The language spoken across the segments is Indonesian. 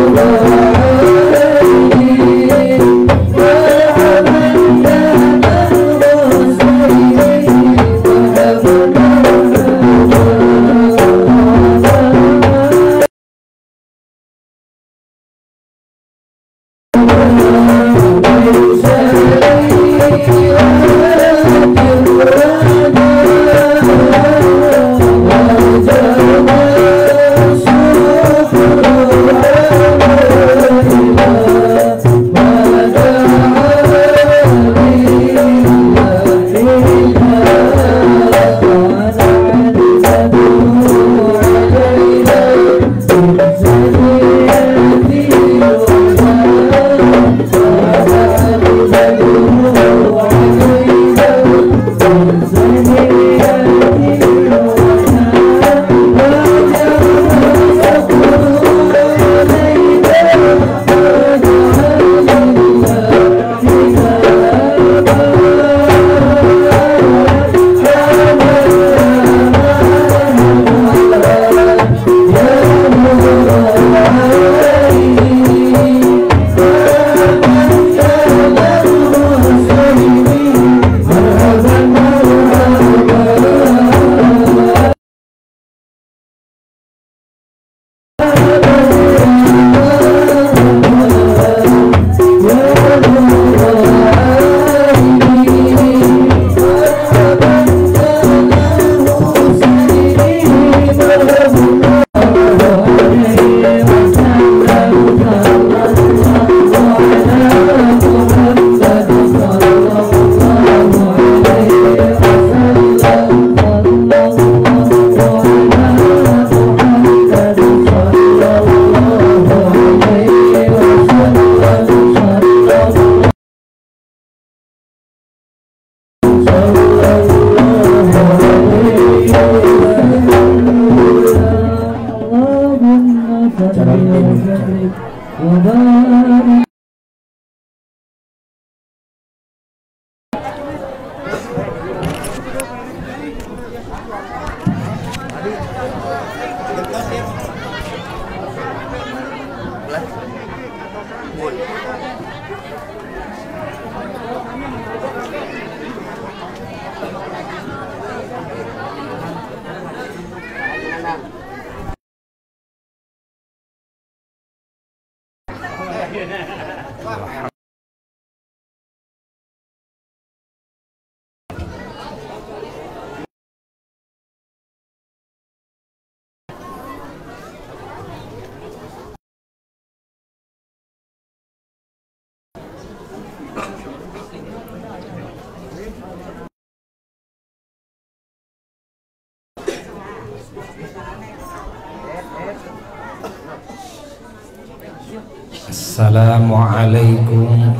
Assalamualaikum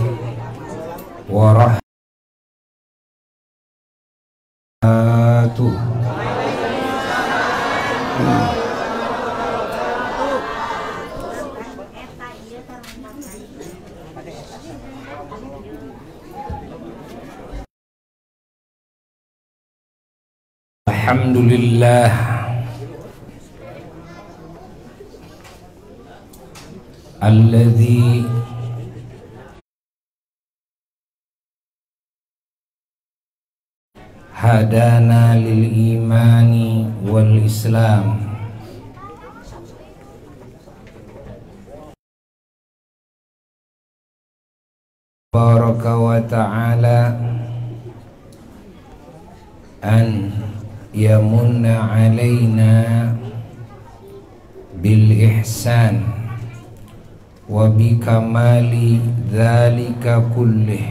warahmatullahi Alhamdulillah alladzi hadana lil imani wal islam baraka wa ta'ala an yamunna alaina bil ihsan wa bikamali dzalika kullih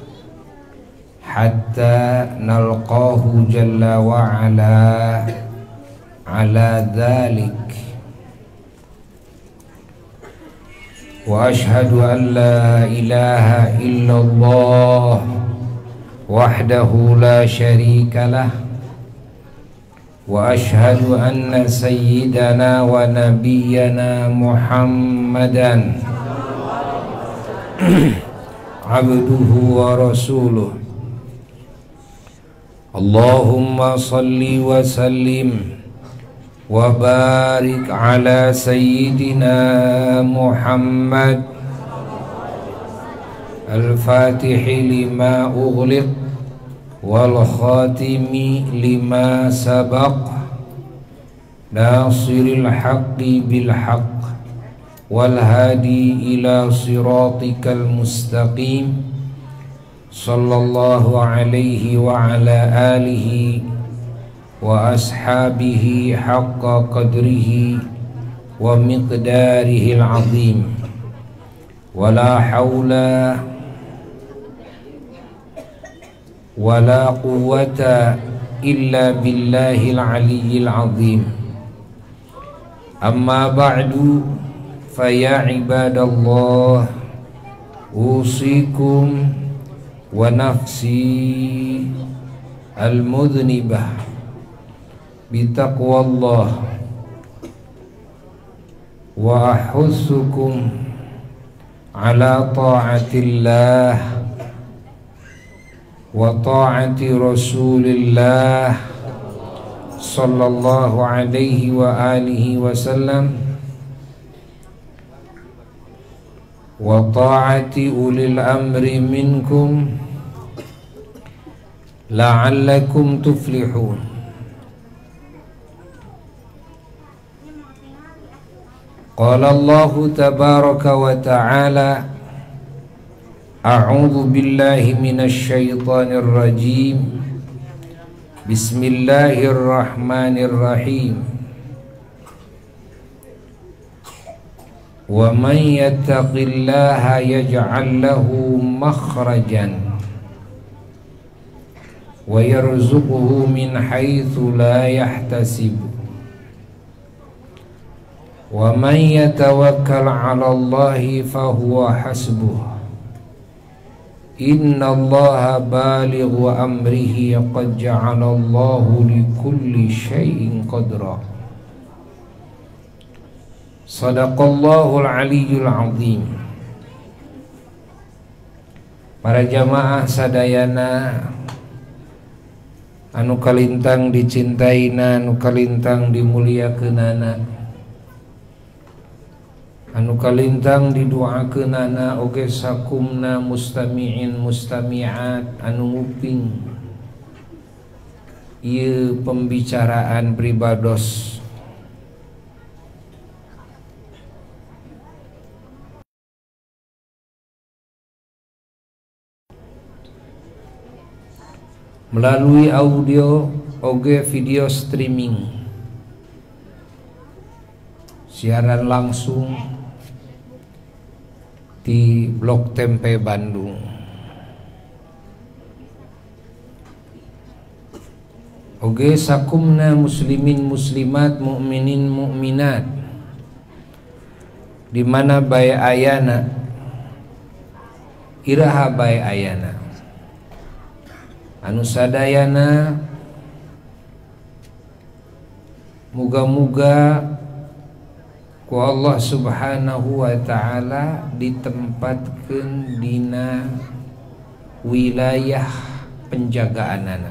hatta nalqahu jalla wa ala dzalik wa ashhadu an la ilaha illallah wahdahu la syarika lah wa ashhadu anna sayyidana wa nabiyyana Muhammadan abduhu wa rasuluh. Allahumma salli wa sallim wa barik ala sayyidina Muhammad al-fatihi lima ughliq wal khatimi lima sabaq nasiril haqqi bil haqq wal hadi ila siratikal mustaqim sallallahu alaihi wa ala alihi wa ashabihi haqqa qadrihi wa miqdarihi al-azim wala hawla wala quwwata illa billahil aliyyil azim. Amma ba'du, fa ya ibadallah, usikum wa nafsi al-mudhnibah bitaqwallah wa ahussukum ala ta'atillah wa ta'ati Rasulillah sallallahu alaihi wa alihi wasallam wa ta'ati ulil amri minkum la'allakum tuflihun. Qala Allahu tabaraka wa ta'ala a'udzu billahi minasy syaithanir rajim. Bismillahirrahmanirrahim. Wa man yattaqillaha yaj'al lahu makhrajan wa yarzuqhu min haitsu la yahtasib. Wa man yatawakkal 'ala Allahi fahuwa hasbuh. Inna Allaha balighu amrihi qad ja'ala Allahu likulli syai'in qadra. Sadaqallahul aliyyul azim. Para jamaah sadayana anu kalintang dicintaina, anu kalintang dimuliakeunana, anu kalintang didoakeunana oge sakumna mustami'in mustami'at anu nguping ieu pembicaraan pribados. Melalui audio oge video streaming, siaran langsung di Blok Tempe Bandung. Oge sakumna muslimin muslimat mukminin mukminat di mana bae ayana iraha bae ayana anu sadayana muga-muga ku Allah subhanahu wa ta'ala ditempatkeun dina wilayah penjagaanana.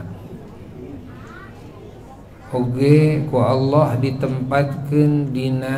Oge ku Allah ditempatkeun dina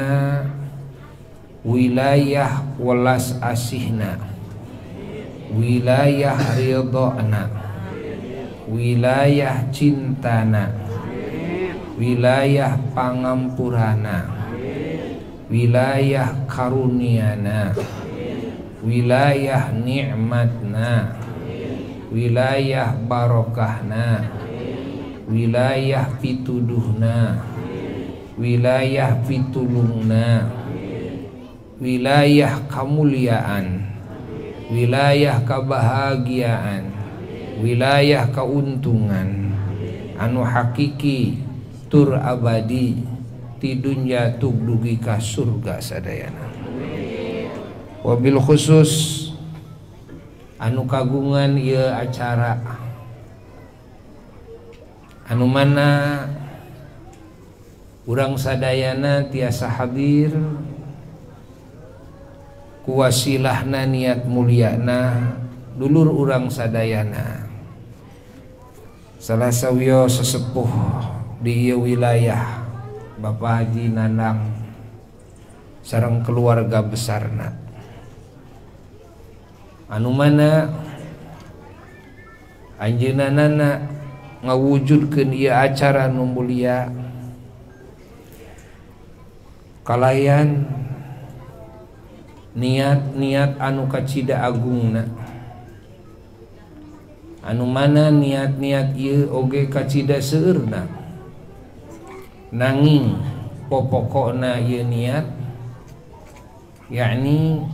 wilayah welas asihna, wilayah ridhona, wilayah cintana, wilayah pangampurana, wilayah karuniana, wilayah nikmatna, wilayah barokahna, wilayah pituduhna, wilayah pitulungna, wilayah kamuliaan, wilayah kebahagiaan, wilayah keuntungan anu hakiki tur abadi ti dunya tug dugi ka surga sadayana. Wabil khusus anu kagungan ieu acara anu mana urang sadayana tiasa hadir kuwasilahna niat mulyana dulur urang sadayana salah sawiyo sesepuh di ieu wilayah Bapak Haji Nanang sareng keluarga besarna, anu mana anjeunna ngawujudkeun ieu acara nu mulia kalayan niat-niat anu kacida agungna, anu mana niat-niat ieu oge kacida seueurna, nanging pokokna ieu niat yakni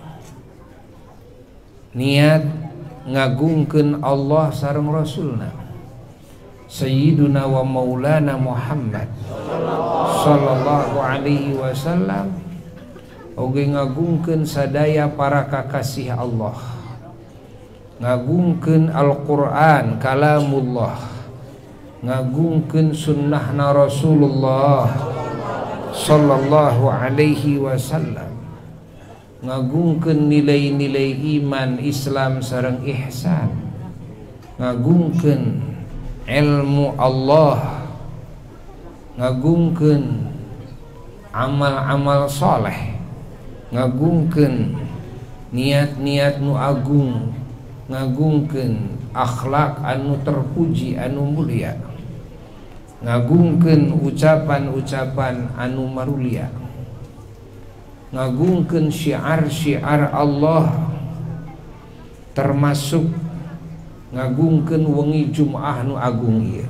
niat ngagungkeun Allah sareng Rasulna Sayyiduna wa Maulana Muhammad sallallahu alaihi wasallam, oge ngagungkeun sadaya para kakasih Allah, ngagungkeun Al-Qur'an kalamullah, ngagungkeun sunnahna Rasulullah sallallahu alaihi wasallam, ngagungkeun nilai-nilai iman Islam sareng ihsan, ngagungkeun ilmu Allah, ngagungkeun amal-amal soleh, ngagungkeun niat-niat nu agung, ngagungkeun akhlak anu terpuji anu mulia, ngagungkeun ucapan-ucapan anu marulia, ngagungkeun syiar-syiar Allah, termasuk ngagungkeun wengi Jumaah nu agung ieu.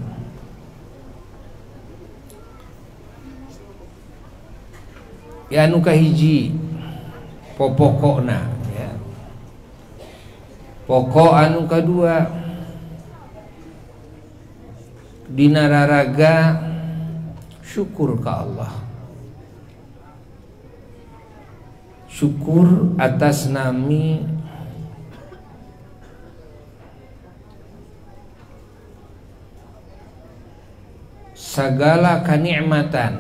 Ya anu kahiji pokokna ya. Pokok anu kadua dina raraga syukur ka Allah, syukur atas nami sagala kanikmatan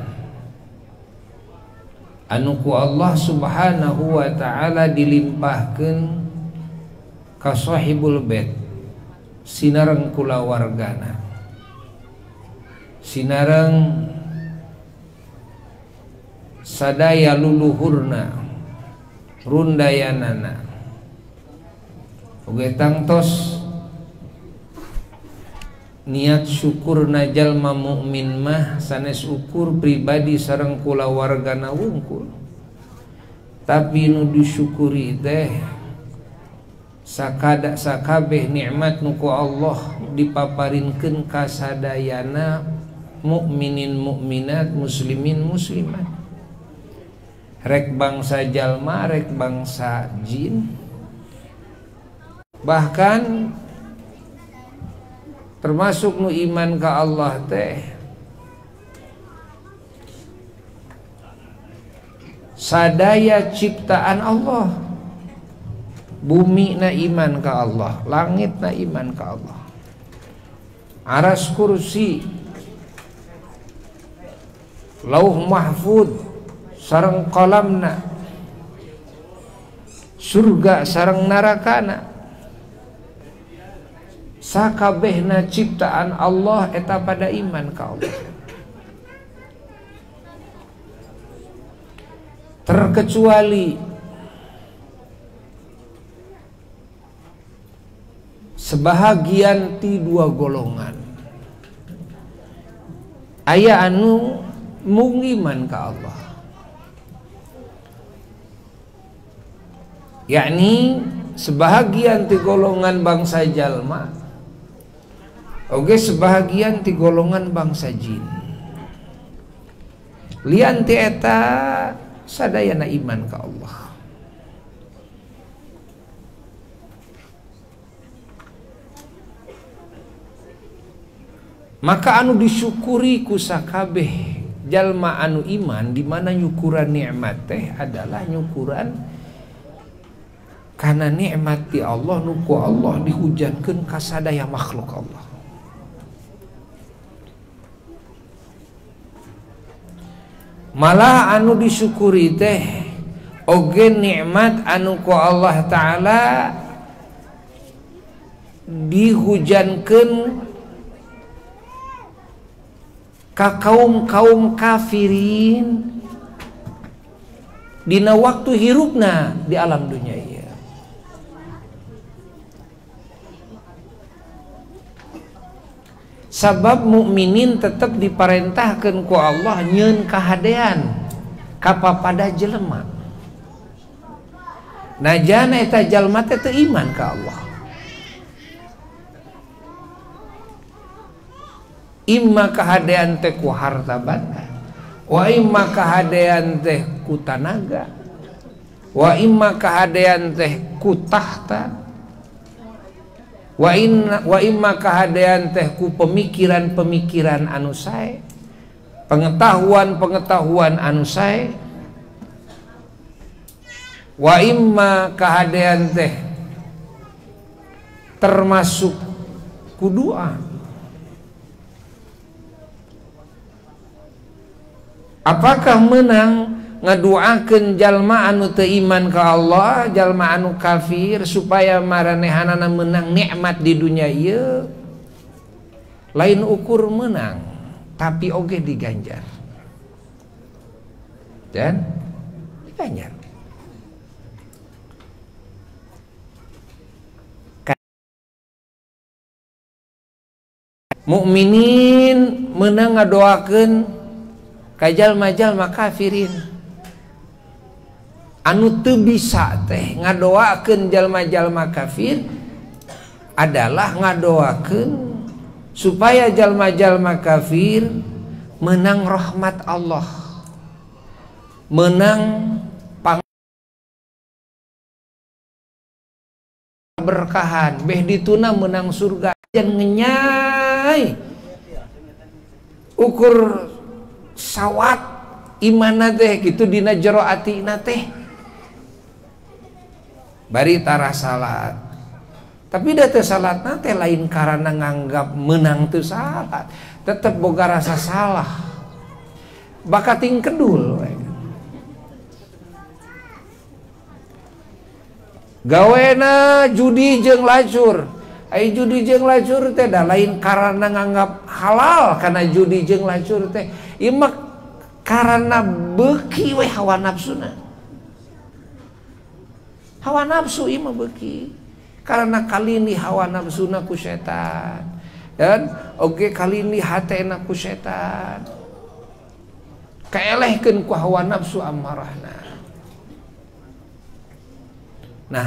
anu ku Allah subhanahu wa ta'ala dilimpahkeun ka sahibul bait, sinareng kulawargana, sinareng sadaya luluhurna rundayanana, oge tangtos niat syukurna jalma mukmin mah sanes ukur pribadi sareng kulawargana wungkul, tapi nu disyukuri teh sakabeh nikmat nu ku Allah dipaparinkeun ka sadayana mukminin mukminat, muslimin muslimat, rek bangsa jalma rek bangsa jin, bahkan termasuk nu iman ka Allah teh sadaya ciptaan Allah, bumi na iman ka Allah, langit na iman ka Allah, aras kursi, lauh mahfud sareng qalamna, surga sareng narakana, sakabehna ciptaan Allah eta pada iman ka Allah, terkecuali sebahagian ti dua golongan, aya anu mung iman ka Allah, yakni sebahagian ti golongan bangsa jalma, oge sebahagian ti golongan bangsa jin. Lian ti eta sadayana iman ka Allah. Maka anu disyukuri ku sakabeh jalma anu iman, di mana nyukuran nikmat teh adalah nyukuran karena nikmat ti Allah nu ku Allah dihujankeun ka sadaya makhluk Allah. Malah anu disyukuri teh oge nikmat anu ku Allah taala dihujankeun ka kaum kafirin dina waktu hirupna di alam dunia ieu. Sabab mukminin tetap diperintahkan ku Allah nyeun kahadean kapapada jelema. Najana eta jalma teh teu iman ka Allah. Imma kahadean teh ku harta banda, wa imma kahadean teh ku tanaga, wa imma kahadean teh ku tahta, wa imma kahadean teh ku pemikiran-pemikiran anu sae, pengetahuan-pengetahuan anu sae, wa imma kahadean teh termasuk ku doa. Apakah menang ngaduakeun jalma anu teu iman ka Allah, jalma anu kafir supaya maranehanana menang nikmat di dunia ieu? Lain ukur menang, tapi oge diganjar. Dan diganjar. Mukminin menang ngadoakeun ka jalma-jalma kafirin anu teu bisa teh ngadoakeun jalma-jalma kafir adalah ngadoakeun supaya jalma-jalma kafir menang rahmat Allah, menang berkahan, beh dituna menang surga. Jangan ngenyai ukur sawat imana teh gitu dina jero atina teh bari tara salat, tapi da teu salatna teh lain karena nganggap menang teu salat, tetep boga rasa salah, bakating kedul we. Gawena judi jeung lacur, ai judi jeung lacur teh da lain karena nganggap halal karena judi jeung lacur teh ieu karena beuki we hawa nafsuna. Hawa nafsu ieu beuki karena kalini hawa nafsuna ku setan dan oge kalini hatena ku setan kaelehkeun ku hawa nafsu amarahna. Nah,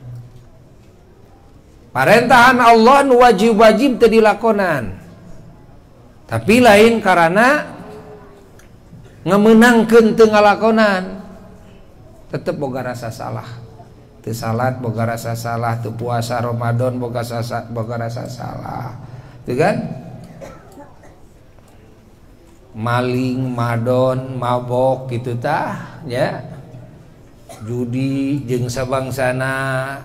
parentahan Allah nu wajib-wajib teu dilakonan, tapi lain karena ngemenangkeun teu ngalakonan, tetep boga rasa salah. Teu salat boga rasa salah, teu puasa Ramadan boga rasa salah. Teu kan? Maling, madon, mabok gitu tah, ya. Judi jeung sabangsana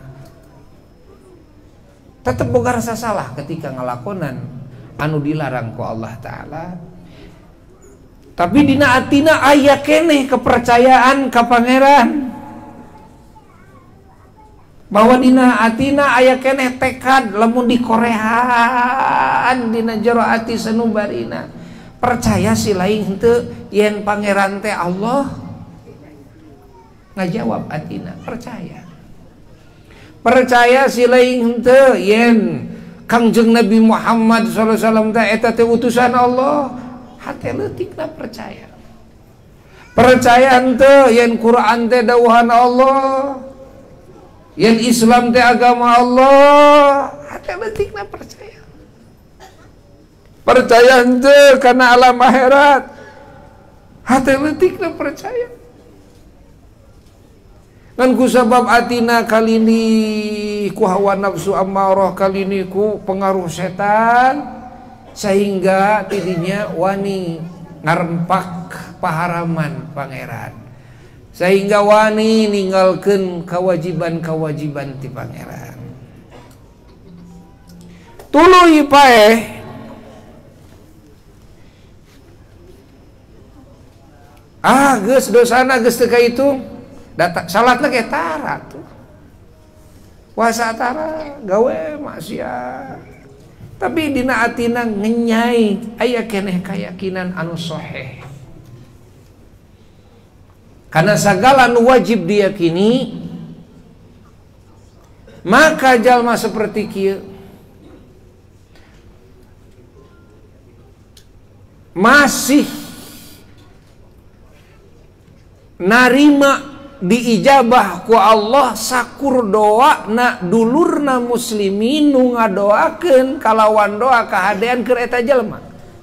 tetep boga rasa salah ketika ngalakonan anu dilarang ku Allah Ta'ala. Tapi dina atina aya keneh kepercayaan ka Pangeran, bahwa dina atina aya keneh tekad lamun dikorehan dina jero ati sanubarina percaya si lain henteu yen Pangeran teh Allah. Ngajawab atina percaya si lain henteu yen Kangjeng Nabi Muhammad sallallahu alaihi wasallam teh eta teh utusan Allah, hate leutikna percaya henteu yen Quran teh dawuhan Allah, yen Islam teh agama Allah, hate leutikna percaya henteu kana alam akhirat, hate leutikna percaya. Kan kusabab atina kali ini ku hawa nafsu ammarah, kali ini ku pengaruh setan, sehingga tidinya wani ngarempak paharaman Pangeran, sehingga wani ninggalkeun kewajiban-kewajiban ti Pangeran. Tuluy paeh geus dosana geus teu kaitung. Salat lagi tara tuh, puasa tara, gawe maksiat, Tapi dina atina ngenyai aya keneh keyakinan anu sahih. Karena segala anu wajib diyakini, maka jalma seperti kieu masih narima diijabah ku Allah sakur doa na dulurna muslimin nu ngadoakeun kalawan doa kahadean keur eta jalma.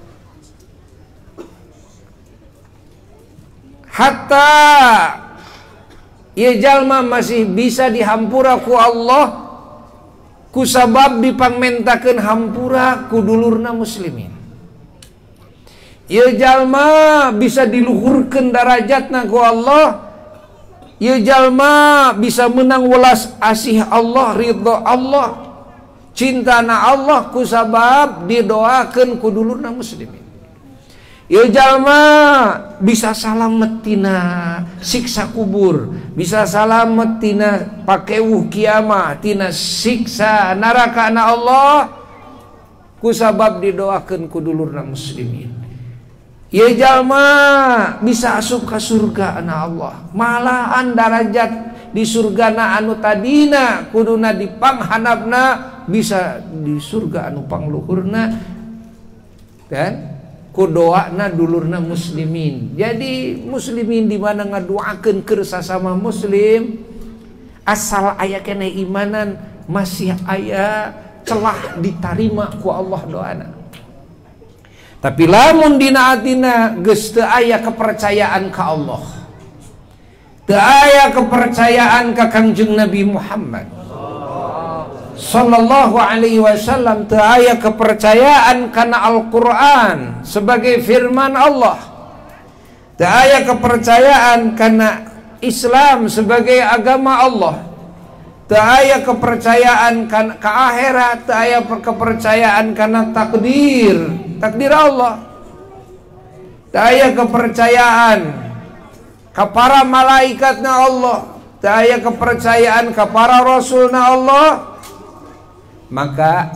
Hatta ieu jalma masih bisa dihampura ku Allah ku sabab dipangmentakeun hampura ku dulurna muslimin. Ieu jalma bisa diluhurkeun darajatna ku Allah. Ieu jalma bisa menang welas asih Allah, ridho Allah, cintana Allah ku sabab didoakeun ku dulurna muslimin. Ieu jalma bisa salamet tina siksa kubur, bisa salamet tina pakeuh kiamat, tina siksa neraka na Allah ku sabab didoakeun ku dulurna muslimin. Ieu jalma bisa asup ka surga na Allah, malahan darajat di surgana anu tadina kuduna dipanghanapna bisa di surga anu pangluhurna dan ku doana dulurna muslimin. Jadi muslimin di mana ngadoakeun keur sasama muslim asal aya keneh imanan masih aya celah ditarima ku Allah doana. Tapi lamun dina atina geus teu aya kepercayaan ka Allah, teu aya kepercayaan ka Kangjeng Nabi Muhammad sallallahu alaihi wasallam, teu aya kepercayaan kana Al-Qur'an sebagai firman Allah, teu aya kepercayaan kana Islam sebagai agama Allah, teu aya kepercayaan kana ka akhirat, teu aya kepercayaan kana takdir Allah, tak aya kepercayaan ka para malaikatna Allah, tak aya kepercayaan ka para rasulna Allah, maka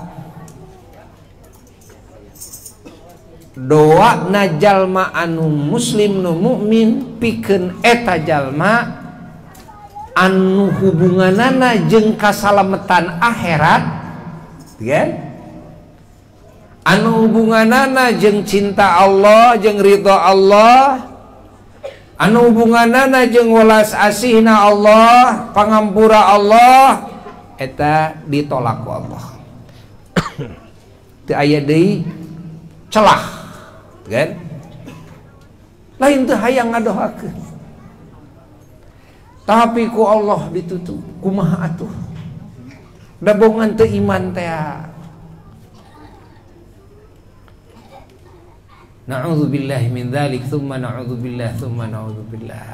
doa na jalma anu muslim nu mukmin pikeun eta jalma anu hubunganana jeung kasalametan akhirat, kan? Anu hubunganana jeung cinta Allah, jeung ridho Allah, anu hubunganana jeung welas asihna Allah, pangampura Allah, eta ditolak ku Allah. Teu aya deui celah, kan? Lain teu hayang ngadoakeun. Tapi ku Allah ditutup, kumaha atuh? Da bohongan teu iman teh. Na'udzubillahi min dzalik, tsumma na'udzubillah, tsumma na'udzubillah.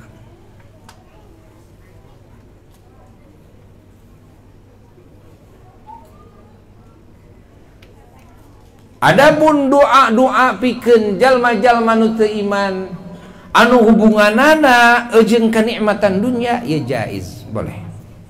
Adapun doa-doa pikeun jalma-jalma nu teu iman anu hubunganana jeung kanikmatan dunia ya jaiz, boleh.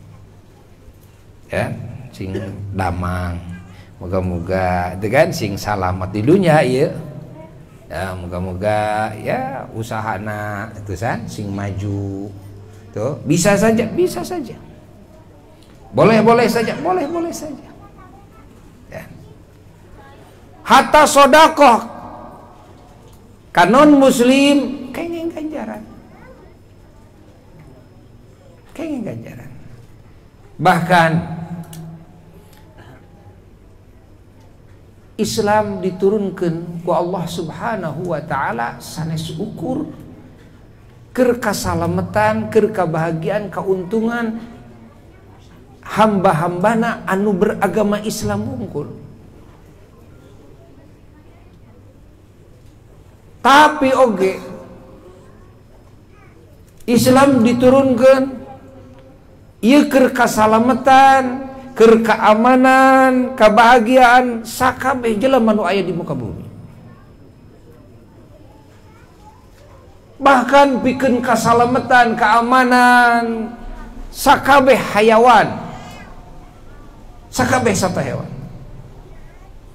Ya, sing damang. Moga-moga teu kan sing salamet di dunia ieu. Ya, moga-moga ya usahana itu san sing maju tuh bisa saja boleh saja ya. Hatta sodakoh kanon muslim kenging ganjaran bahkan Islam diturunkan ku Allah subhanahu wa ta'ala sanes ukur keur kasalametan, keur kabahagiaan, kauntungan hamba-hambana anu beragama Islam wungkul. Tapi oge Islam diturunkan ieu keur kasalametan, keur keamanan, kebahagiaan sakabeh jelema nu aya di muka bumi. Bahkan pikeun kasalametan, keamanan sakabeh hayawan, sakabeh sata hewan.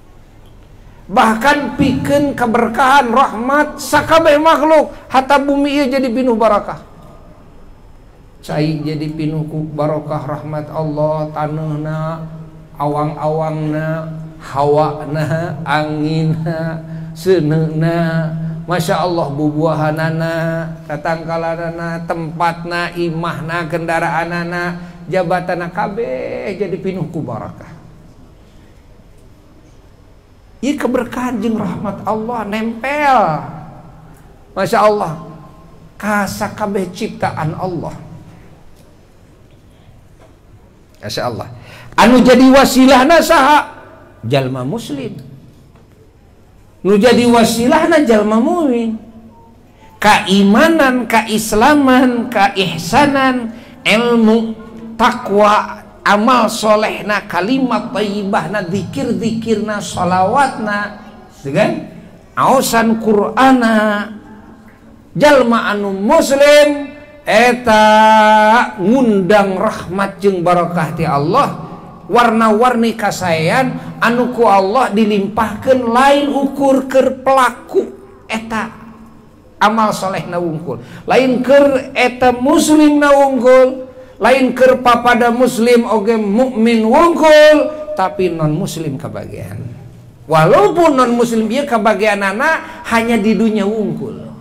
bahkan pikeun keberkahan rahmat sakabeh makhluk hatta bumi ieu jadi pinuh barakah. Cai jadi pinuh ku barokah rahmat Allah, taneuhna, awang-awangna, hawana, anginna, seuneuna, masya Allah bubuahanana, tatangkalanana, tempatna, imahna, kendaraanana, jabatana kabeh jadi pinuh ku barakah. Ieu keberkahan jeung rahmat Allah nempel, masya Allah, ka sakabeh ciptaan Allah. Masya Allah. Anu jadi wasilahna saha? Jalma muslim. Nu jadi wasilahna jalma mu'min. Keimanan, keislaman, keihsanan, ilmu, takwa, amal solehna, kalimat thayyibahna, zikir-zikirna, sholawatna, kan? Aosan Qur'ana. Jalma anu muslim eta ngundang rahmat jeung barakah ti Allah, warna-warni kasayan anu ku Allah dilimpahkeun lain ukur keur pelaku eta amal solehna wungkul, lain keur eta muslim na wungkul, lain keur papada muslim oge mukmin wungkul, tapi non muslim kabagian. Walaupun non muslim ieu kabagianana hanya di dunia wungkul.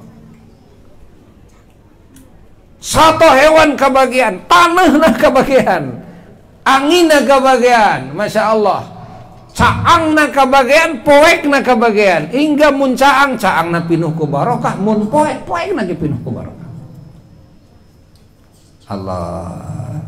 Satu hewan kebagian, tanahna kebagian, anginna kebagian, masya Allah, caangna kebagian, poekna kebagian, hingga mun caangna pinuh ku barokah, mun poekna ge pinuh ku barokah. Allah.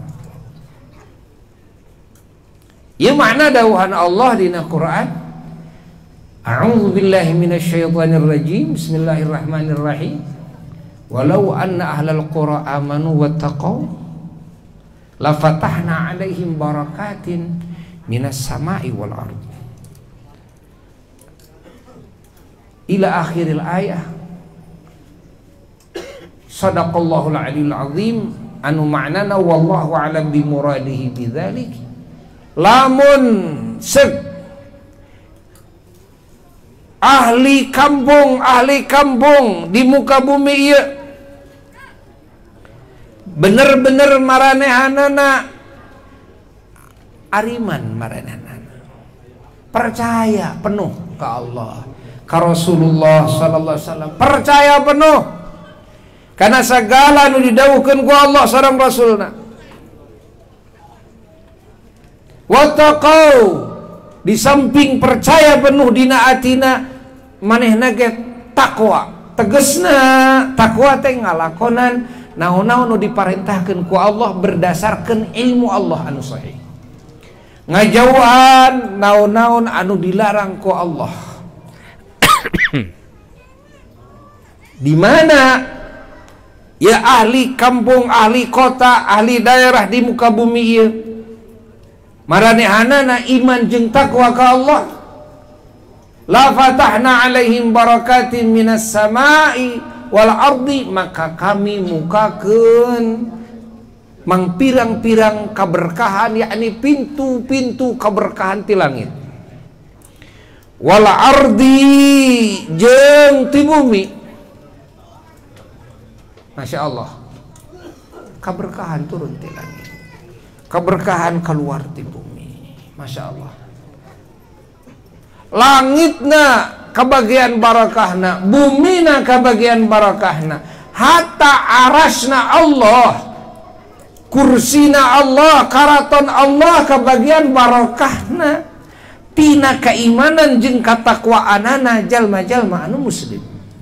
Ieu makna dawuhan Allah dina Quran. A'udzu billahi minasyaitonir rajim. Bismillahirrahmanirrahim. Walau anna ahlal qura amanu wattaqau la fatahna alaihim barakatin minas sama'i wal ardi ila akhiril ayah. Sadaqallahul aliyul azim. Anu ma'nana wallahu alam bimuradihi bidzalik. Lamun seg ahli kampung di muka bumi ieu bener-bener maranehanana ariman, maranehanana percaya penuh ke Allah, ke Rasulullah sallallahu alaihi wasallam, percaya penuh karena segala nu didawuhkeun ku Allah sareng Rasulna. Wattaqau, di samping percaya penuh dina atina manehna ge takwa. Tegesna takwa teh ngalakonan naon-naon nu diparentahkeun ku Allah berdasarkan ilmu Allah anu sahih. Ngajauhan naon-naon anu dilarang ku Allah. Di mana ya ahli kampung, ahli kota, ahli daerah di muka bumi ieu maranehanana iman jeung takwa ka Allah, la fatahna alaihim barakatin minas sama'i wal ardi, maka kami mukakeun mang pirang-pirang keberkahan, yakni pintu-pintu keberkahan ti langit, wal ardi jeung ti bumi. Masya Allah, keberkahan turun ti langit, keberkahan keluar ti bumi. Masya Allah, langitna kebagian barakahna, bumina kebagian barakahna, hatta arasna Allah, kursina Allah, karaton Allah kebagian barakahna tina keimanan jeung katakwaanana jalma-jalma anu muslim.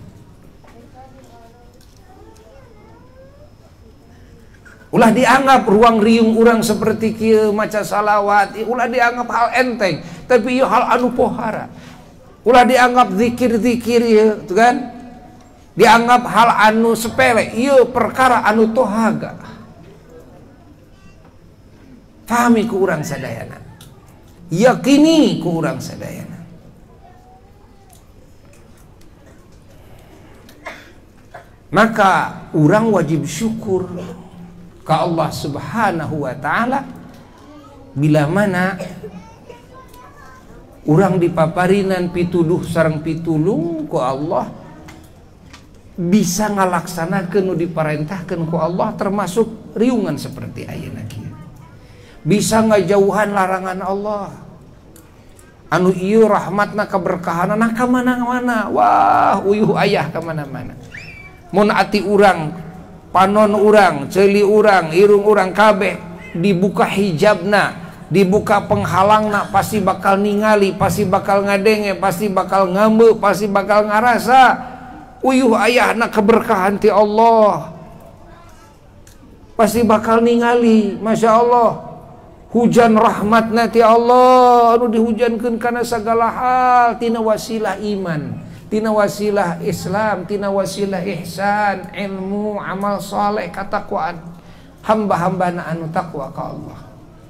Ulah dianggap ruang riung urang seperti kieu maca salawat, ulah dianggap hal enteng, tapi ieu hal anu pohara. Ulah dianggap zikir-zikir ieu, tuh kan? Dianggap hal anu sepele, ieu perkara anu tohaga. Pahami ku urang sadayana. Yakini ku urang sadayana. Maka urang wajib syukur ke Allah Subhanahu wa ta'ala bila mana urang dipaparinan pituduh sareng pitulung ku Allah, bisa ngalaksanakeun nu diparentahkeun ku Allah, termasuk riungan seperti ayeuna kieu. Bisa ngajauhan larangan Allah. Anu ieu rahmatna kaberkahanna ka mana-mana. Wah, uyuh ayah ka mana-mana. Mun ati urang, panon urang, ceuli urang, irung urang kabeh dibuka hijabna, dibuka penghalangna, pasti bakal ningali, pasti bakal ngadenge, pasti bakal ngameu, pasti bakal ngarasa uyuh ayahna keberkahan ti Allah. Pasti bakal ningali, Masya Allah, hujan rahmatna ti Allah anu dihujankeun kana sagala hal, tina wasilah iman, tina wasilah Islam, tina wasilah ihsan, ilmu, amal saleh, katakwaan hamba-hambana anu takwa ka Allah.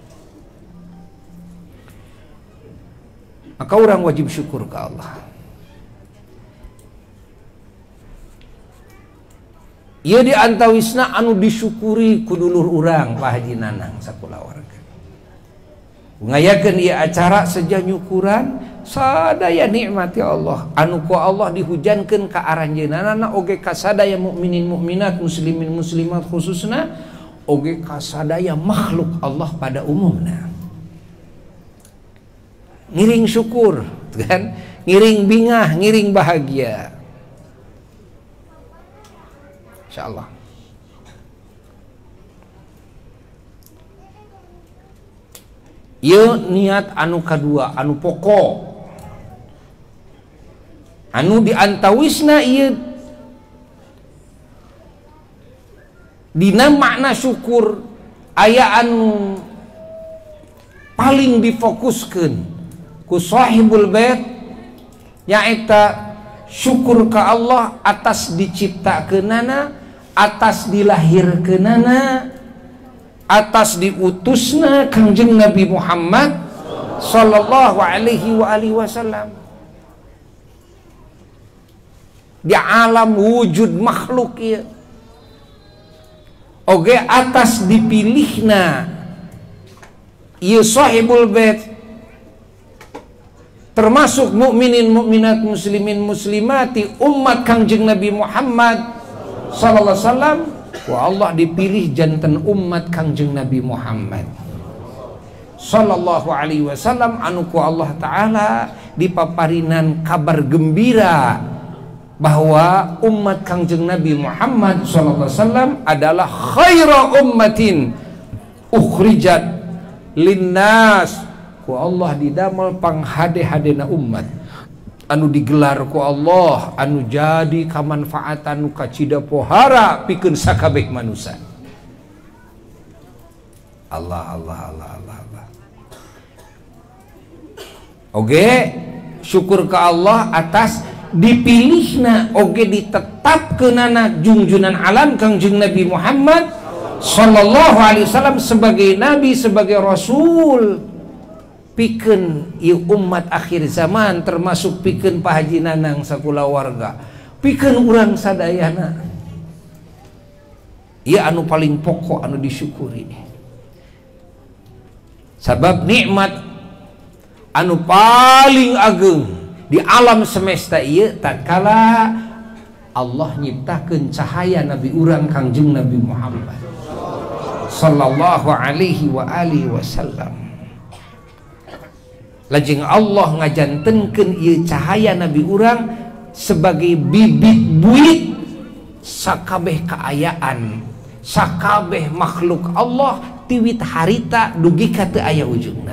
Maka orang wajib syukur ke Allah. Ieu di antawisna anu disyukuri ku dulur urang Pak Haji Nanang sakula warga. Ngayakeun ieu acara seja nyukuran sadaya nikmat ya Allah anu ku Allah dihujankeun ka aranjeunana oge ka sadaya mukminin mukminat, muslimin muslimat khususna, oge ka sadaya makhluk Allah pada umumna. Ngiring syukur kan, ngiring bingah, ngiring bahagia, insyaallah. Ieu niat anu kadua, anu pokok, anu diantawisna ieu dina makna syukur aya anu paling difokuskeun ku sahibul bait, nyaeta syukur ka Allah atas diciptakeunana, atas dilahirkeunana, atas diutusna Kangjeng Nabi Muhammad sallallahu alaihi wa alihi wasallam di alam wujud makhluk ieu. Oge atas dipilihna ieu sahibul bait, termasuk mukminin mukminat, muslimin muslimati, umat Kangjeng Nabi Muhammad sallallahu alaihi wasallam. Wa Allah dipilih janten umat Kangjeng Nabi Muhammad sallallahu alaihi wasallam anu ku Allah taala dipaparinan kabar gembira bahwa umat Kangjeng Nabi Muhammad sallallahu alaihi wasallam adalah khairu ummatin ukhrijat linnas. Ku Allah didamel panghade-hadena umat anu digelar ku Allah, anu jadi kamanfaatan nu kacida pohara pikeun sakabeh manusia. Allah Allah Allah Allah Allah. Oge syukur ke Allah atas dipilihna oge ditetapkeunana junjunan alam Kangjeng Nabi Muhammad sallallahu alaihi wasallam sebagai nabi, sebagai rasul, pikeun ieu umat akhir zaman, termasuk pikeun Pak Haji Nanang sakula warga, pikeun urang sadayana. Ieu anu paling pokok anu disyukuri. Sabab nikmat anu paling ageng di alam semesta ieu tatkala Allah nyiptakeun cahaya Nabi urang Kangjeng Nabi Muhammad sallallahu alaihi wa alihi wasallam. Lajeng Allah ngajantenkeun ieu cahaya Nabi urang sebagai bibit buit sakabeh kaayaan, sakabeh makhluk Allah tiwit harita dugi ka teu aya ujungna.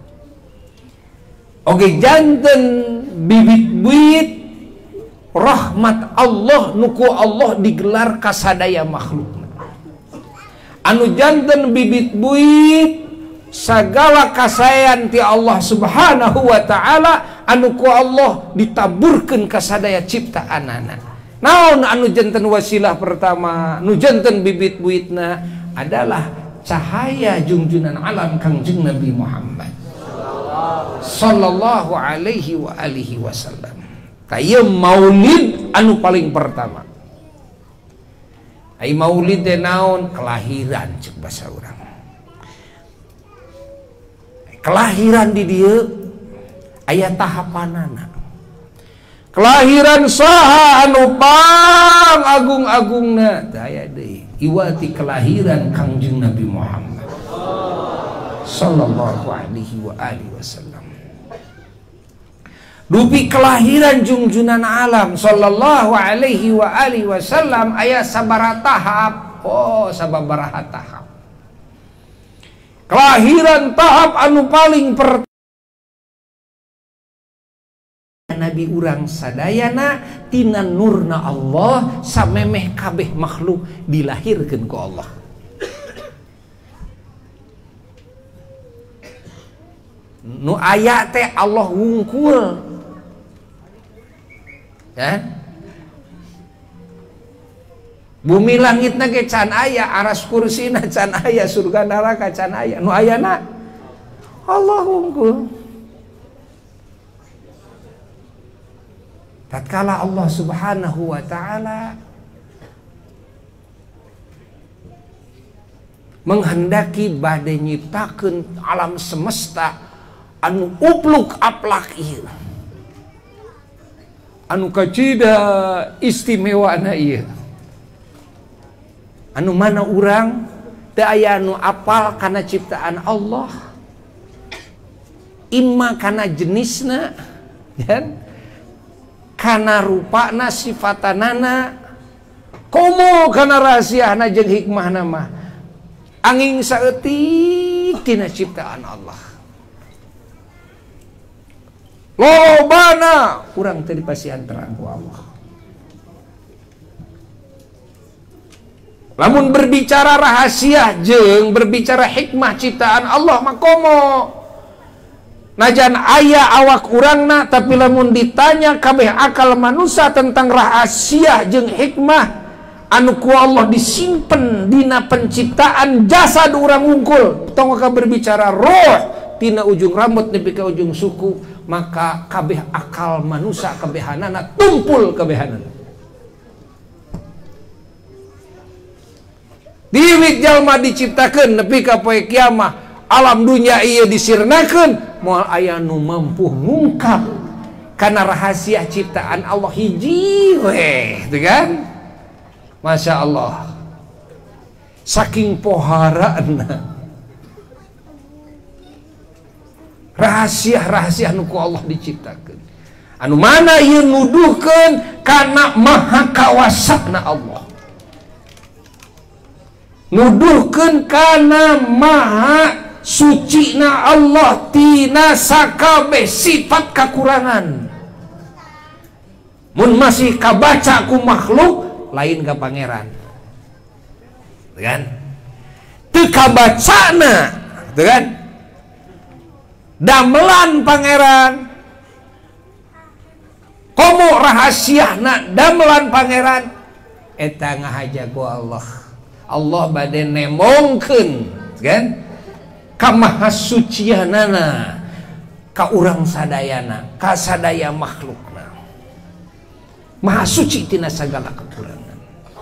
Oge janten bibit buit rahmat Allah nuku Allah digelar ka sadaya makhlukna. Anu janten bibit buit sagala kasayan ti Allah subhanahu wa ta'ala anu ku Allah ditaburkeun ka sadaya ciptaanana. Naon anu janten wasilah pertama, nu janten bibit buitna adalah cahaya junjunan alam Kangjeng Nabi Muhammad sallallahu alaihi wa alihi wasallam. Kaya maulid anu paling pertama. Ai maulid teh naon? Kelahiran ceuk basa urang. Kelahiran di dia aya tahapanana. Kelahiran saha anu pang agung-agungna teh aya deui iwati kelahiran Kangjeng Nabi Muhammad sallallahu alaihi wa alihi wasallam. Dupi kelahiran junjunan alam sallallahu alaihi wa alihi wasallam aya sabaraha tahap. Oh, sababaraha tahap. Kelahiran tahap anu paling pertama Nabi urang sadayana tina nurna Allah samemeh kabeh makhluk dilahirkeun ku Allah. Nu aya teh Allah wungkul. Ya. Bumi langitna ge can aya, aras kursina can aya, surga neraka can aya. Nu ayana Allah wungkul. Tatkala Allah Subhanahu wa taala menghendaki bade nyiptakeun alam semesta anu upluk aplak ieu, anu kacida istimewana ieu, anu mana urang teu aya anu apal kana ciptaan Allah, imma kana jenisna, kan? Kana rupana sifatanana, komo kana rahasiana jeung hikmahna mah angin saeutik tina ciptaan Allah. Lobana urang teu dipasihan terang ku Allah. Lamun berbicara rahasia jeung berbicara hikmah ciptaan Allah mah komo. Najan aya awak urangna tapi lamun ditanya kabeh akal manusia tentang rahasia jeung hikmah anu ku Allah disimpen dina penciptaan jasad urang wungkul tong ka berbicara roh tina ujung rambut nepi ka ujung suku, maka kabeh akal manusia kabehanana tumpul kabehanana. Diwit jalma diciptakeun nepi ka poe kiamah, alam dunya ieu disirnakeun moal aya nu mampu ngungkap karena rahasia ciptaan Allah hiji we, gitu kan? Masya Allah, saking poharaana rahasia-rahasia anu ku Allah diciptakeun, anu mana ieu nuduhkeun kana maha kawasana Allah, nuduhkeun kana maha suci na Allah tina sakabeh sifat kakurangan. Mun masih kabaca ku makhluk lain ka pangeran, kan? Teu kabacana, kan? Damelan pangeran, komo rahasiana damelan pangeran, eta ngahaja ku Allah. Allah bade nemongkeun, kan? Ka maha sucianana ka urang sadayana, ka sadaya makhlukna, maha suci tina sagala kekurangan.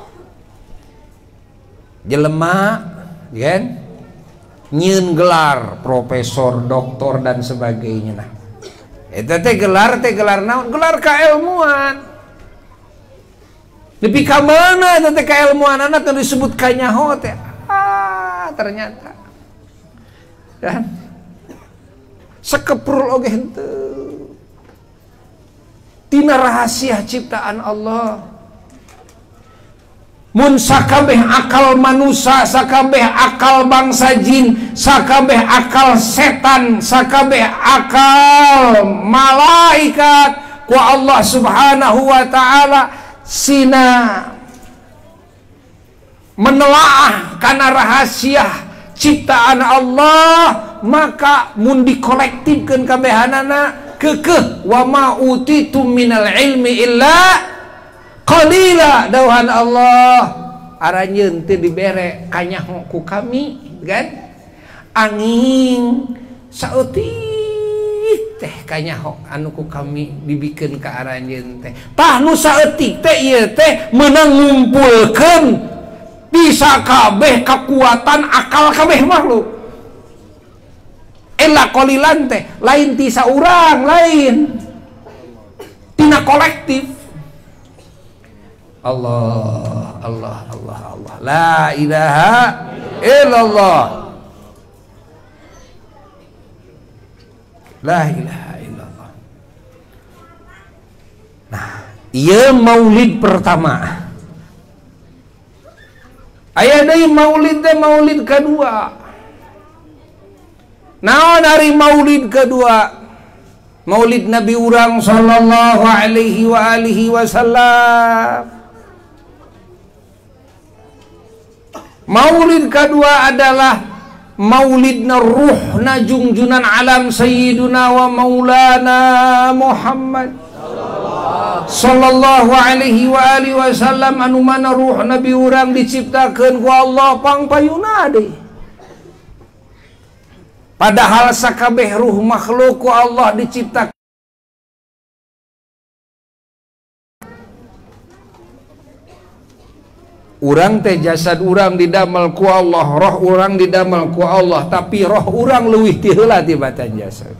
Jelema kan nyieun gelar profesor, doktor dan sebagainya nah. Eta teh gelar naon? Gelar kailmuan. Nepi ka mana eta teh kailmuanana teh disebut kanyaho teh. Ternyata kan sakeprul oge henteu tina rahasia ciptaan Allah. Mun sakabeh akal manusia, sakabeh akal bangsa jin, sakabeh akal setan, sakabeh akal malaikat ku Allah Subhanahu wa taala sina menelaah kana rahasia ciptaan Allah, maka mun dikolektifkeun kabehanana keukeuh wa ma utitum minal ilmi illa qalila dawuhan Allah, aranjeun teu dibere kanyaho ku kami, kan? Angin saeutik teh kanyaho anu ku kami dibikeun ka aranjeun teh. Tah nu saeutik teh ieu teh meunang ngumpulkeun bisa kabeh kekuatan akal kabeh makhluk. ela qalilan teh lain ti saurang, lain tina kolektif. Allah, Allah, Allah, Allah, la ilaha illallah, la ilaha illallah. Nah, ieu maulid pertama. Aya deui maulid teh maulid kedua. Naon hari maulid kedua? Maulid Nabi urang sallallahu alaihi wa alihi wasallam. Maulid kedua adalah maulidna ruhna junjunan alam sayyiduna wa maulana Muhammad sallallahu alaihi wa alihi wasallam, anu mana ruh Nabi urang diciptakeun ku Allah pangpayuna deui. Padahal sakabeh ruh makhluk ku Allah diciptakan. Urang teh jasad urang didamel ku Allah, roh urang didamel ku Allah, tapi roh urang leuwih ti heula tibatan jasad.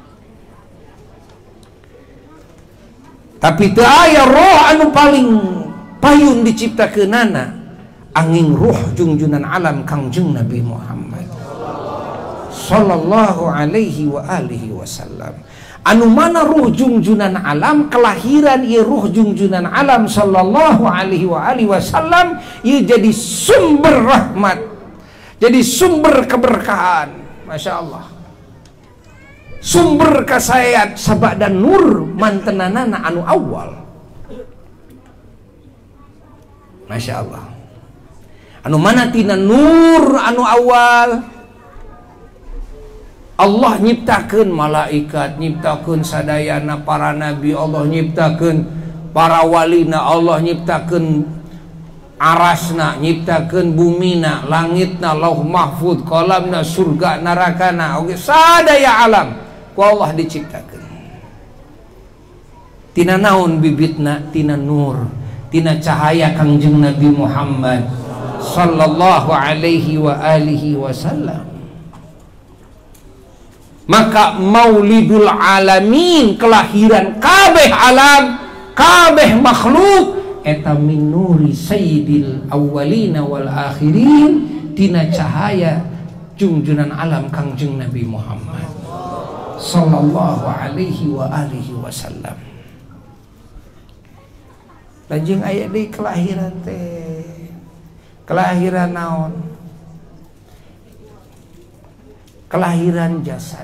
Tapi teu aya roh anu paling payun diciptakeunana angin ruh junjunan alam Kangjeng Nabi Muhammad sallallahu alaihi wa alihi wasallam. Anu mana ruh junjunan alam kelahiran ieu ruh junjunan alam sallallahu alaihi wa alihi wasallam ieu jadi sumber rahmat, jadi sumber keberkahan, masya Allah, sumber kasayat sabada nur mantenanana anu awal, masya Allah. Anu mana tina nur anu awal Allah nyiptakeun malaikat, nyiptakeun sadayana para nabi, Allah nyiptakeun para walina, Allah nyiptakeun arasna, nyiptakeun bumina, langitna, lauh mahfud, qalamna, surga, narakana, oge sadaya alam ku Allah diciptakeun. Tina naon bibitna? Tina nur, tina cahaya Kangjeng Nabi Muhammad sallallahu alaihi wa alihi wasallam. Maka maulidul alamin, kelahiran kabeh alam, kabeh makhluk, eta min nuri sayyidil awwalina wal akhirin, tina cahaya junjunan alam Kangjeng Nabi Muhammad sallallahu alaihi wa alihi wasallam. Lajeng aya deui kelahiran teh. Kelahiran naon? Kelahiran jasad.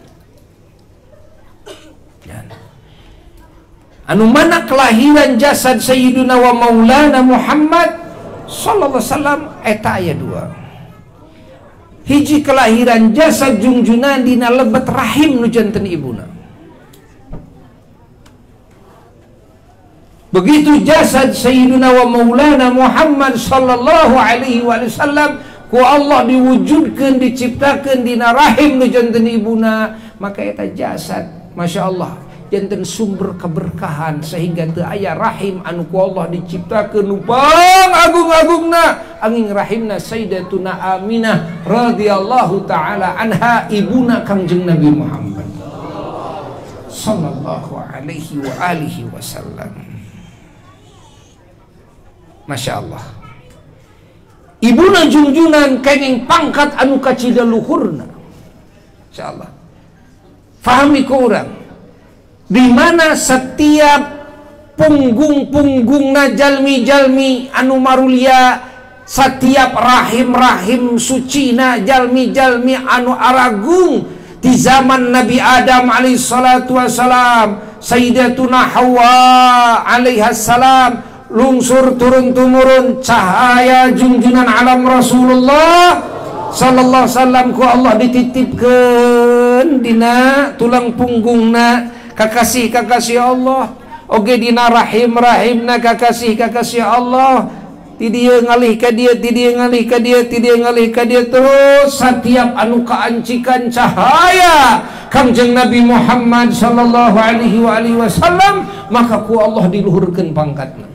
Anu mana kelahiran jasad Sayyiduna wa Maulana Muhammad sallallahu alaihi wasallam eta aya dua. Hiji kelahiran jasad junjunan dina lebet rahim nu janten ibuna. Begitu jasad Sayyiduna wa Maulana Muhammad sallallahu alaihi wasallam ku Allah diwujudkeun, diciptakeun dina rahim nu janten ibuna, maka eta jasad masya Allah janten sumber keberkahan, sehingga teu aya rahim anu ku Allah diciptakeun nu agung-agungna angin rahimna Sayyidatuna Aminah radhiyallahu taala anha, ibuna Kangjeng Nabi Muhammad sallallahu alaihi wa alihi wasallam. Masya Allah, ibuna junjunan kenging pangkat anu kacida luhurna. Masya Allah, fahami ku urang di mana setiap punggung-punggungna jalmi-jalmi anu marulia, setiap rahim-rahim sucina jalmi-jalmi anu aragung di zaman Nabi Adam alaihi salatu wassalam, Sayyidatuna Hawa alaihi salam, lungsur turun-tumurun cahaya junjunan alam Rasulullah sallallahu alaihi wasallam ku Allah dititipkeun dina tulang punggungna kakasih Allah, oge dina rahim-rahimna kakasih Allah, ti dieu ngalih ka dieu, ti dieu ngalih ka dieu, ti dieu ngalih ka dieu, terus setiap anu kaancikan cahaya Kangjeng Nabi Muhammad sallallahu alaihi wa alihi wasallam, maka ku Allah diluhurkeun pangkatna.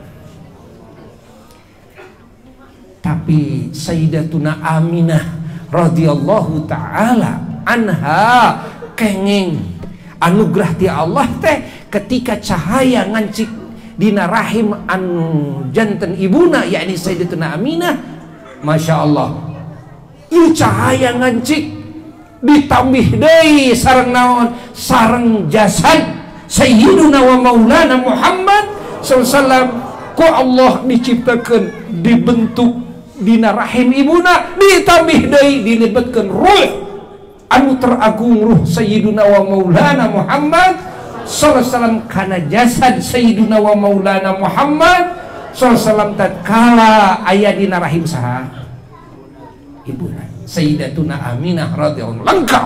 Tapi Sayyidatuna Aminah radhiyallahu taala anha kenging anugerah ti Allah teh ketika cahaya ngancik dina rahim anu janten ibuna yakni Sayyidatuna Aminah, Masya Allah ieu cahaya ngancik ditambih deui sareng naon, sareng jasad Sayyiduna wa Maulana Muhammad SAW ku Allah diciptakan dibentuk dina rahim ibuna, ditambih deui dilebetkeun ruh anu teragung ruh Sayyiduna wa Maulana Muhammad sallallahu alaihi wasallam kana jasad Sayyiduna wa Maulana Muhammad sallallahu alaihi wasallam tatkala aya dina rahim saha ibuna Sayyidatuna Aminah radhiyallahu lengkap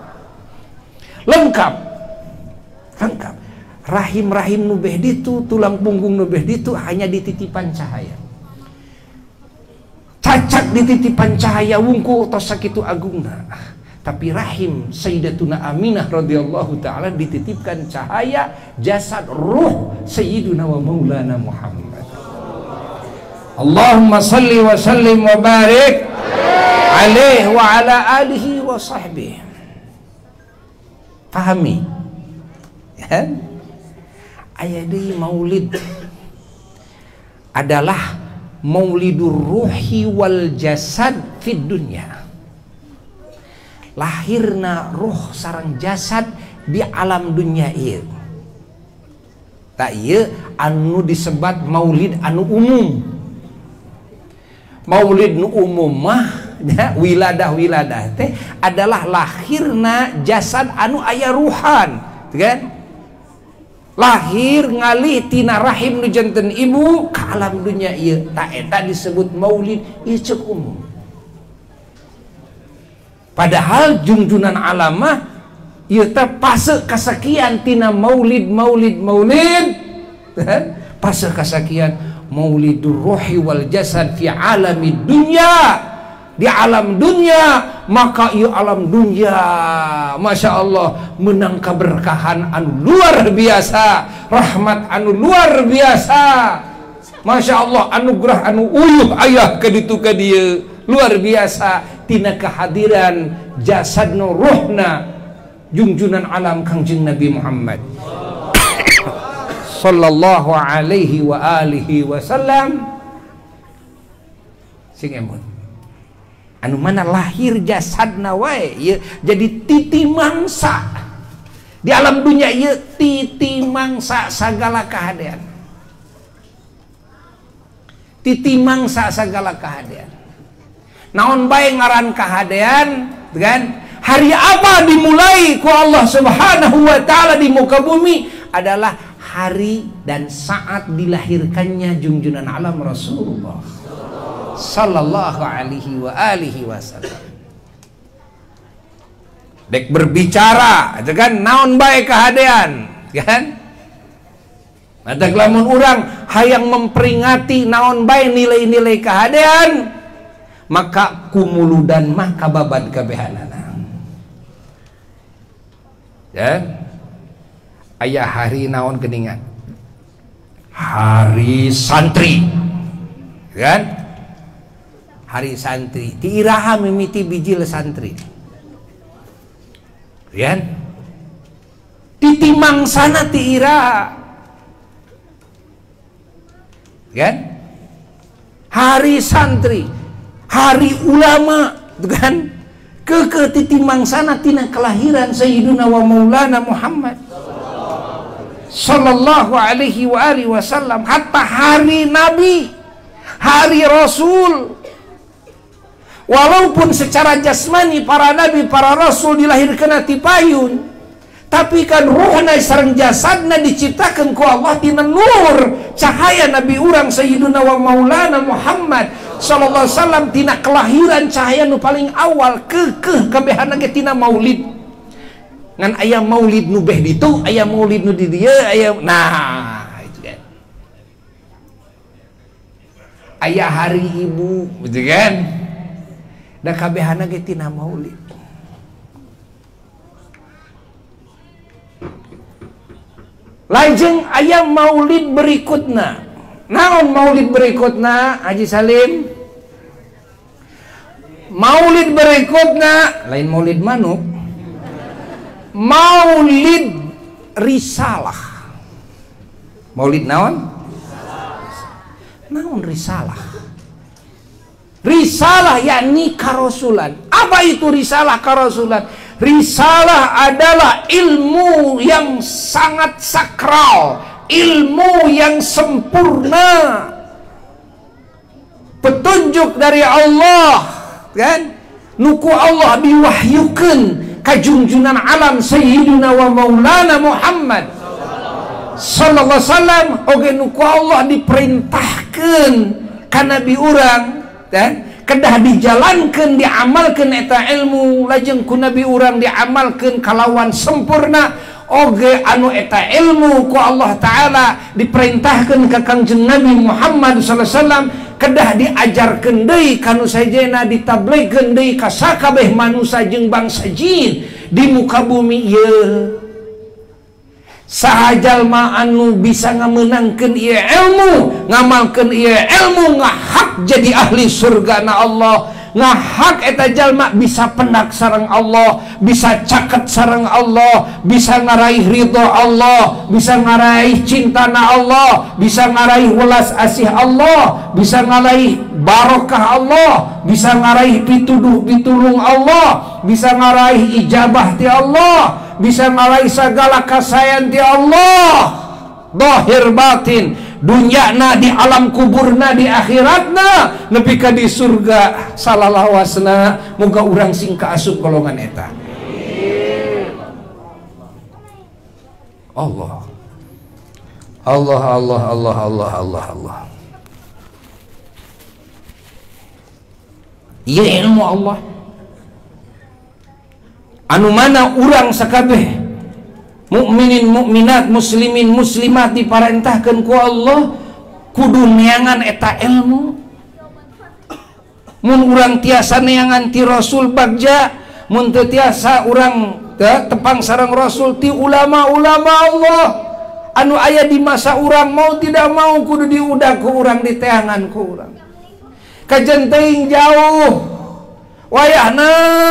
rahim nu beh ditu, tulang punggung nu beh ditu hanya dititipan cahaya, cacat dititipan cahaya wungkul tos sakitu agungna. Tapi rahim Sayyidatuna Aminah radhiyallahu taala dititipkan cahaya jasad ruh Sayyiduna wa Maulana Muhammad. Allahumma salli wa sallim wa barik alaihi wa ala alihi wa sahbihi. Pahami ya? Aya deui maulid adalah maulidur ruhi wal jasad fid dunya, lahirna ruh sareng jasad di alam dunia ieu. Tak ieu anu disebat maulid anu umum. Maulid nu umum mah ya, wiladah teh adalah lahirna jasad anu aya ruhan, kan? Lahir ngalih tina rahim nu janten ibu ka alam dunia ieu, ta eta disebut maulid, ieu ceuk umum. Padahal junjunan alamah ieu teh pase kasakian tina maulid pase kasakian maulidur ruhi wal jasad fi alamid dunya, di alam dunia. Maka ieu alam dunia Masya Allah menang keberkahan anu luar biasa, rahmat anu luar biasa, Masya Allah anugerah anu uyuh ayah kaditu ka dieu luar biasa tina kehadiran jasadna ruhna junjunan alam Kangjeng Nabi Muhammad sallallahu alaihi wa alihi wasallam. Sing emon anu mana lahir jasadna wae ya, jadi titi mangsa di alam dunia ieu, titi mangsa sagala kahadean, titi mangsa sagala kahadean. Naon bae ngaran kahadean kan? Hari apa dimulai ku Allah Subhanahu wa taala di muka bumi adalah hari dan saat dilahirkannya junjunan alam Rasulullah sallallahu alaihi wa alihi wasallam. Dek berbicara kan naon bae kahadean kan? Matak lamun urang hayang memperingati naon bae nilai-nilai kahadean, maka kumuludan mah kababad kabehanana. Ya. Aya hari naon geuningan? Hari santri. Kan? Hari santri, ti iraha mimiti bijil santri. Kan? Titi mangsana ti iraha. Kan? Hari santri, hari ulama, kan? Ke titi mangsana tina kelahiran Sayyiduna wa Maulana Muhammad sallallahu alaihi wa alihi wasallam, hatta hari Nabi, hari Rasul. Walaupun secara jasmani para nabi, para rasul dilahirkan ti payun, tapi kan ruhna sareng jasadna diciptakan ku Allah tina nur cahaya Nabi urang Sayyiduna wa Maulana Muhammad sallallahu alaihi wasallam tina kelahiran cahaya nu paling awal keukeuh kabehana ge tina maulid. Ngan aya maulid nu beh ditu, aya maulid nu di dieu, aya nah itu kan. Aya hari ibu, gitu kan? Da kabehana ge tina maulid. Lajeng aya maulid berikutna. Naon maulid berikutna Haji Salim? Maulid berikutna lain maulid manuk. maulid risalah. Maulid naon? Naon risalah? Risalah yakni karasulan. Apa itu risalah karasulan? Risalah adalah ilmu yang sangat sakral, ilmu yang sempurna, petunjuk dari Allah, kan? Nuku Allah diwahyukan ka junjunan alam sayyiduna wa maulana Muhammad sallallahu alaihi wasallam, oge nuku Allah diperintahkan ka nabi urang, kan? Kedah dijalankan, diamalkan eta ilmu, lajeng ku nabi urang diamalkan kalawan sempurna. Oge anu eta ilmu ku Allah Ta'ala diperintahkan ke Kangjeng Nabi Muhammad sallallahu alaihi wasallam, kedah diajarkeun deui kanu sajena, ditabligkeun deui ka sakabeh manusia jeung bangsa jin di muka bumi ieu. Saha jalma anu bisa ngamenangkeun ieu ilmu, ngamalkeun ieu ilmu, ngahak jadi ahli surga na Allah, ngahak eta jalma bisa pendak sareng Allah, bisa caket sareng Allah, bisa ngaraih ridho Allah, bisa ngaraih cinta na Allah, bisa ngaraih welas asih Allah, bisa ngaraih barokah Allah, bisa ngaraih pituduh pitulung Allah, bisa ngaraih ijabah ti Allah, bisa ngaraih segala kasayan ti Allah, zahir batin, dunyana di alam kuburna, di akhiratna, nepi ka di surga salalawasna. Moga urang sing kaasup golongan eta. Allah Allah Allah Allah Allah Allah Allah. Ieu ilmu Allah anu mana urang sakabeh mukminin mukminat, muslimin muslimat diparentahkeun ku Allah kudu neangan eta ilmu. Mun urang tiasa neangan ti Rasul bagja, mun teu tiasa urang tepang sareng Rasul ti ulama-ulama Allah anu aya di masa urang, mau tidak mau kudu diudag ku urang, diteangan ku urang. Kajen teuing jauh wayahna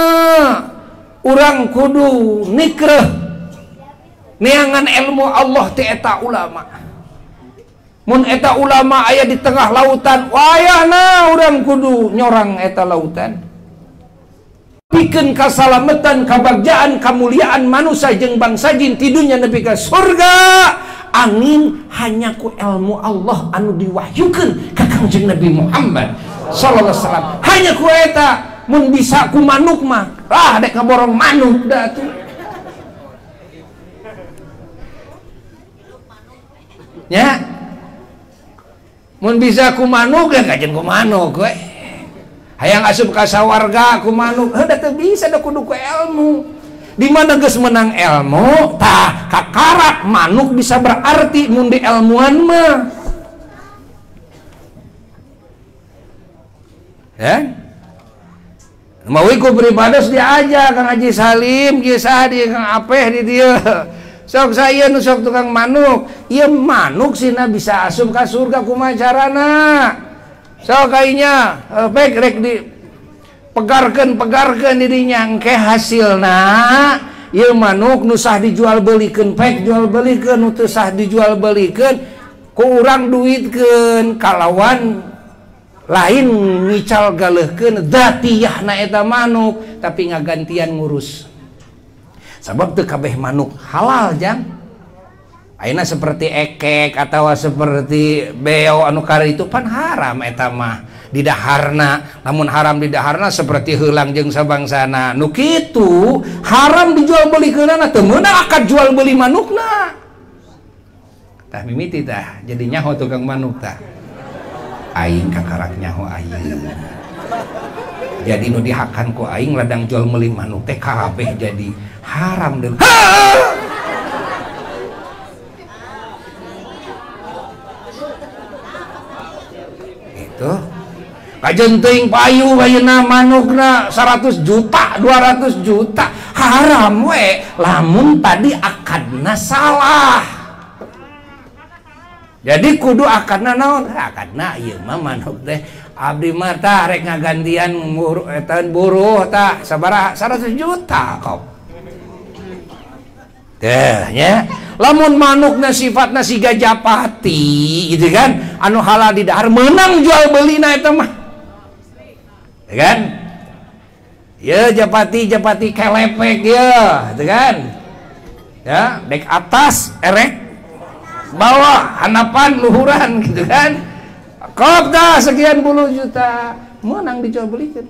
urang kudu nikreh neangan ilmu Allah ti eta ulama. Mun eta ulama aya di tengah lautan, wayahna urang kudu nyorang eta lautan. Pikeun kasalamatan, kabagjaan, kamuliaan manusia jeung bangsa jin ti dunya nepi ka surga. Angin hanya ku ilmu Allah anu diwahyukeun ka Kangjeng Nabi Muhammad sallallahu alaihi wasallam. Hanya ku eta. Mun bisa ku manuk mah, dek kaborong manuk dah tuh. Ya, mun bisa ku manuk ya kajen ku manuk, hayang asup ka sawarga ku manuk, da teu bisa da kudu ku ilmu. Di mana geus menang ilmu, tah kakarak manuk bisa berarti mun di ilmuan mah. Ya? Mawi ku beribadas dia aja Kang Haji Salim, kisah di Kang Apeh di dia. Sok saya nu sok tukang manuk, ieu manuk sina bisa asup ka surga kumaha carana. Sok kainya pek rek di pegarkeun dirinya engke hasilna ieu manuk nu sah dijual belikeun, pek jual belikeun, nu teu sah dijual belikeun ku urang duitkeun kalawan lain ngical galeuhkeun zatiyahna eta manuk, tapi ngagantian ngurus. Sabab teu kabeh manuk halal jang. Ayeuna seperti ekek atau seperti beo anu kari itu pan haram eta mah di daharna. Namun haram di daharna seperti heulang jeung sabangsana. Nu kitu haram dijual belikeunana teu meunang akad jual beli manukna. Tah mimiti tah jadi nyaho tukang manuk tah. Aing kakarak nyaho aing. Jadi nu dihakan ku aing ladang jual meuli manuk teh kabeh jadi haram deui. Itu kajen teuing payu bayeuna manukna 100 juta 200 juta haram we lamun tadi akadna salah. Jadi kudu akadna naon? Akadna ieu mah manuk teh abdi mah tah rek ngagantian buruh tah sabaraha 100 juta kok. ya. Lamun manukna sifatna si gajapati gitu kan, anu halal di dahar menang jual belina eta mah, ya kan? Ya japati kelepek ya, gitu kan? Ya dek atas erek bawah hanapan luhuran gitu kan? Kop dah sekian puluh juta menang dijual belikan.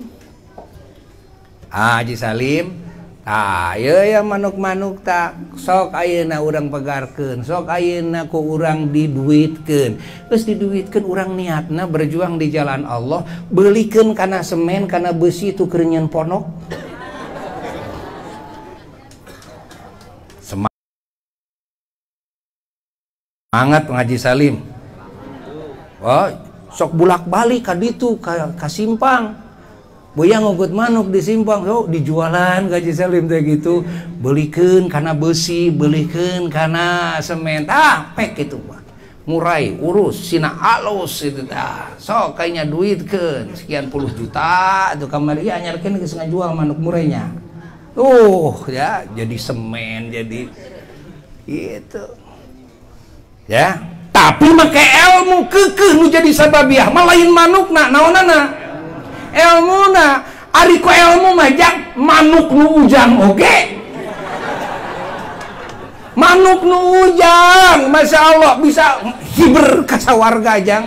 Haji Salim, ya manuk-manuk tak sok ayeuna urang pegarkeun, sok ayeuna ku urang diduitkeun. Geus diduitkeun urang niatna berjuang di jalan Allah, beulikeun kana semen, kana besi tukeun nyeun ponok. Semangat Haji Salim. Oh, sok bulak-balik ka ditu ka simpang. Boyang ngugut manuk di simpang, so dijualan Haji Salim teh gitu, belikeun kana besi, belikeun kana semen, pek gitu Pak. Murai urus sina alus itu tah. Sok kayaknya duitkeun sekian puluh juta itu kamari anyarkeun geus ngajual manuk murainya. Ya, jadi semen, jadi gitu. Ya, tapi make ilmu keukeuh nu jadi sababiah mah lain manukna, naonana? Ilmuna, ari ku ilmu mah jang manuk nu ujang oge. Manuk nu ujang, Masya Allah bisa hiber ka sawarga jang.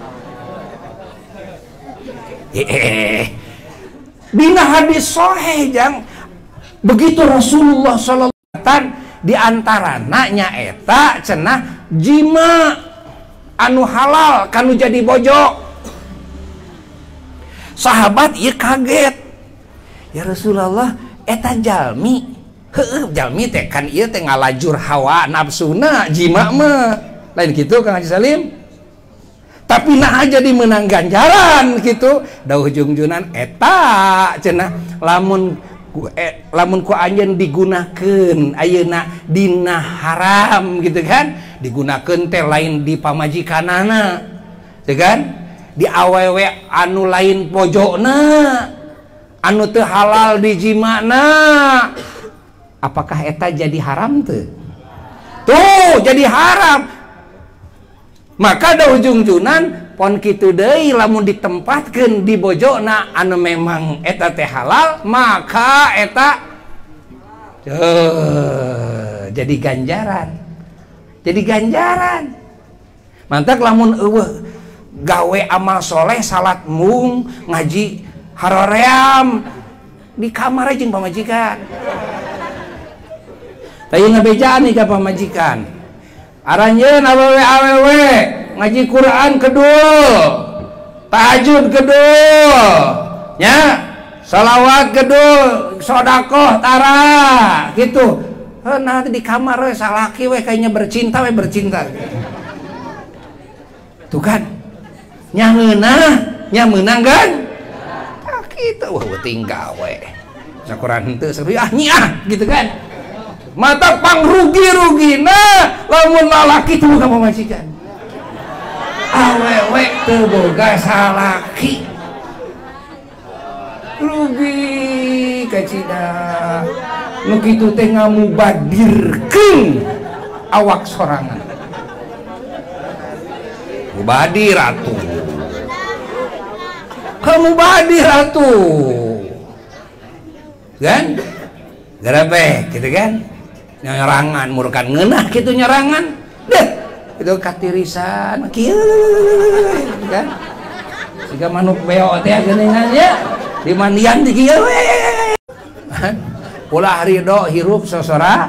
Dina hadis sahih jang, begitu Rasulullah sallallahu alaihi wasallam di antarana nyaeta cenah jima anu halal kanu jadi bojo. Sahabat ieu kaget. Ya Rasulullah, eta jalmi. Heueuh, jalmi teh kan ieu teh ngalajur hawa nafsuna jima mah. Lain kitu Kang Haji Salim. Tapi nah jadi menang ganjaran gitu. Da ujung-ujungan eta cenah lamun ku anjeun digunakeun ayeuna dina haram gitu kan. Digunakeun teh lain di pamajikanana. Teu kan? Di awewe anu lain pojokna, anu teu halal di jimana, apakah eta jadi haram teu? Tuh jadi haram. Maka da ujung-ujungan pon kitu deui lamun ditempatkeun di bojona anu memang eta teh halal, maka eta jadi ganjaran. Jadi ganjaran. Mantap lamun eueuh gawe amal soleh, salat mung, ngaji haroream di kamar aja pamajikan. Tapi ngabejaan nih ka pamajikan. Aranjeun awewe ngaji Quran kedul, tahajud kedul, nya salawat kedul, sodakoh tara gitu. Nah di kamar we salaki we kayaknya bercinta. Tuh kan. Nya menang kan? Kita wah tinggal we. Sakuran henteu seru gitu kan. Mata pang rugi-rugina lamun lalaki teu boga pamajikan. Awewe teu boga salaki. Rugi kacida. Nu kitu teh ngamubadirkeun awak sorangan. Mubadir atuh. Kamu badir atuh kan garape gitu kan nyerangan murukan ngeunah gitu nyerangan deh itu katirisan kieu kan siga manuk beo teh geuningannya di mandian di kieu ulah ridho hirup sosorangan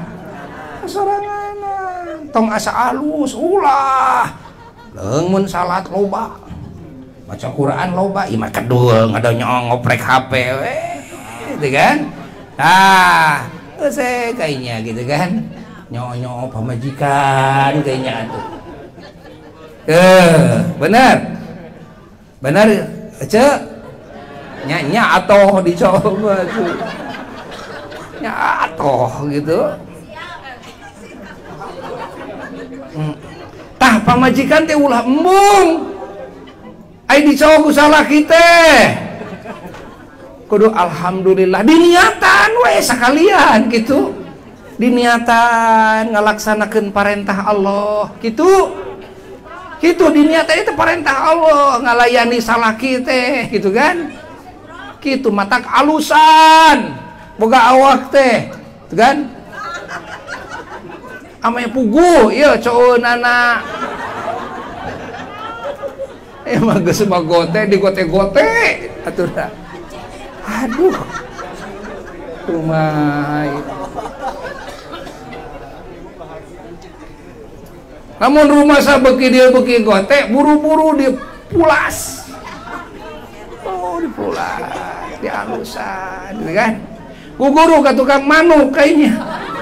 tong asa alus ulah leung mun salat loba baca Quran loba imah kedul ngadanya ngoprek HP gitu kan. Saya kayaknya gitu kan nyok pamajikan kayaknya tuh. Benar cek nya atoh dicoba tuh nya atoh gitu. Tah pamajikan teh ulah embung ai dicoba ku salah kita kudu alhamdulillah diniatan we sakalian gitu diniatan ngalaksanakeun parentah Allah gitu diniatan itu parentah Allah ngalayani salaki teh gitu kan gitu matak alusan boga awak teh gitu kan ame pugu ieu coeunana emang geus magote digote-gote atuh aduh rumah namun rumah sabeuki dia beuki gote buru-buru dipulas dipulas dialusan gitu kan guguru ka tukang manuk kayaknya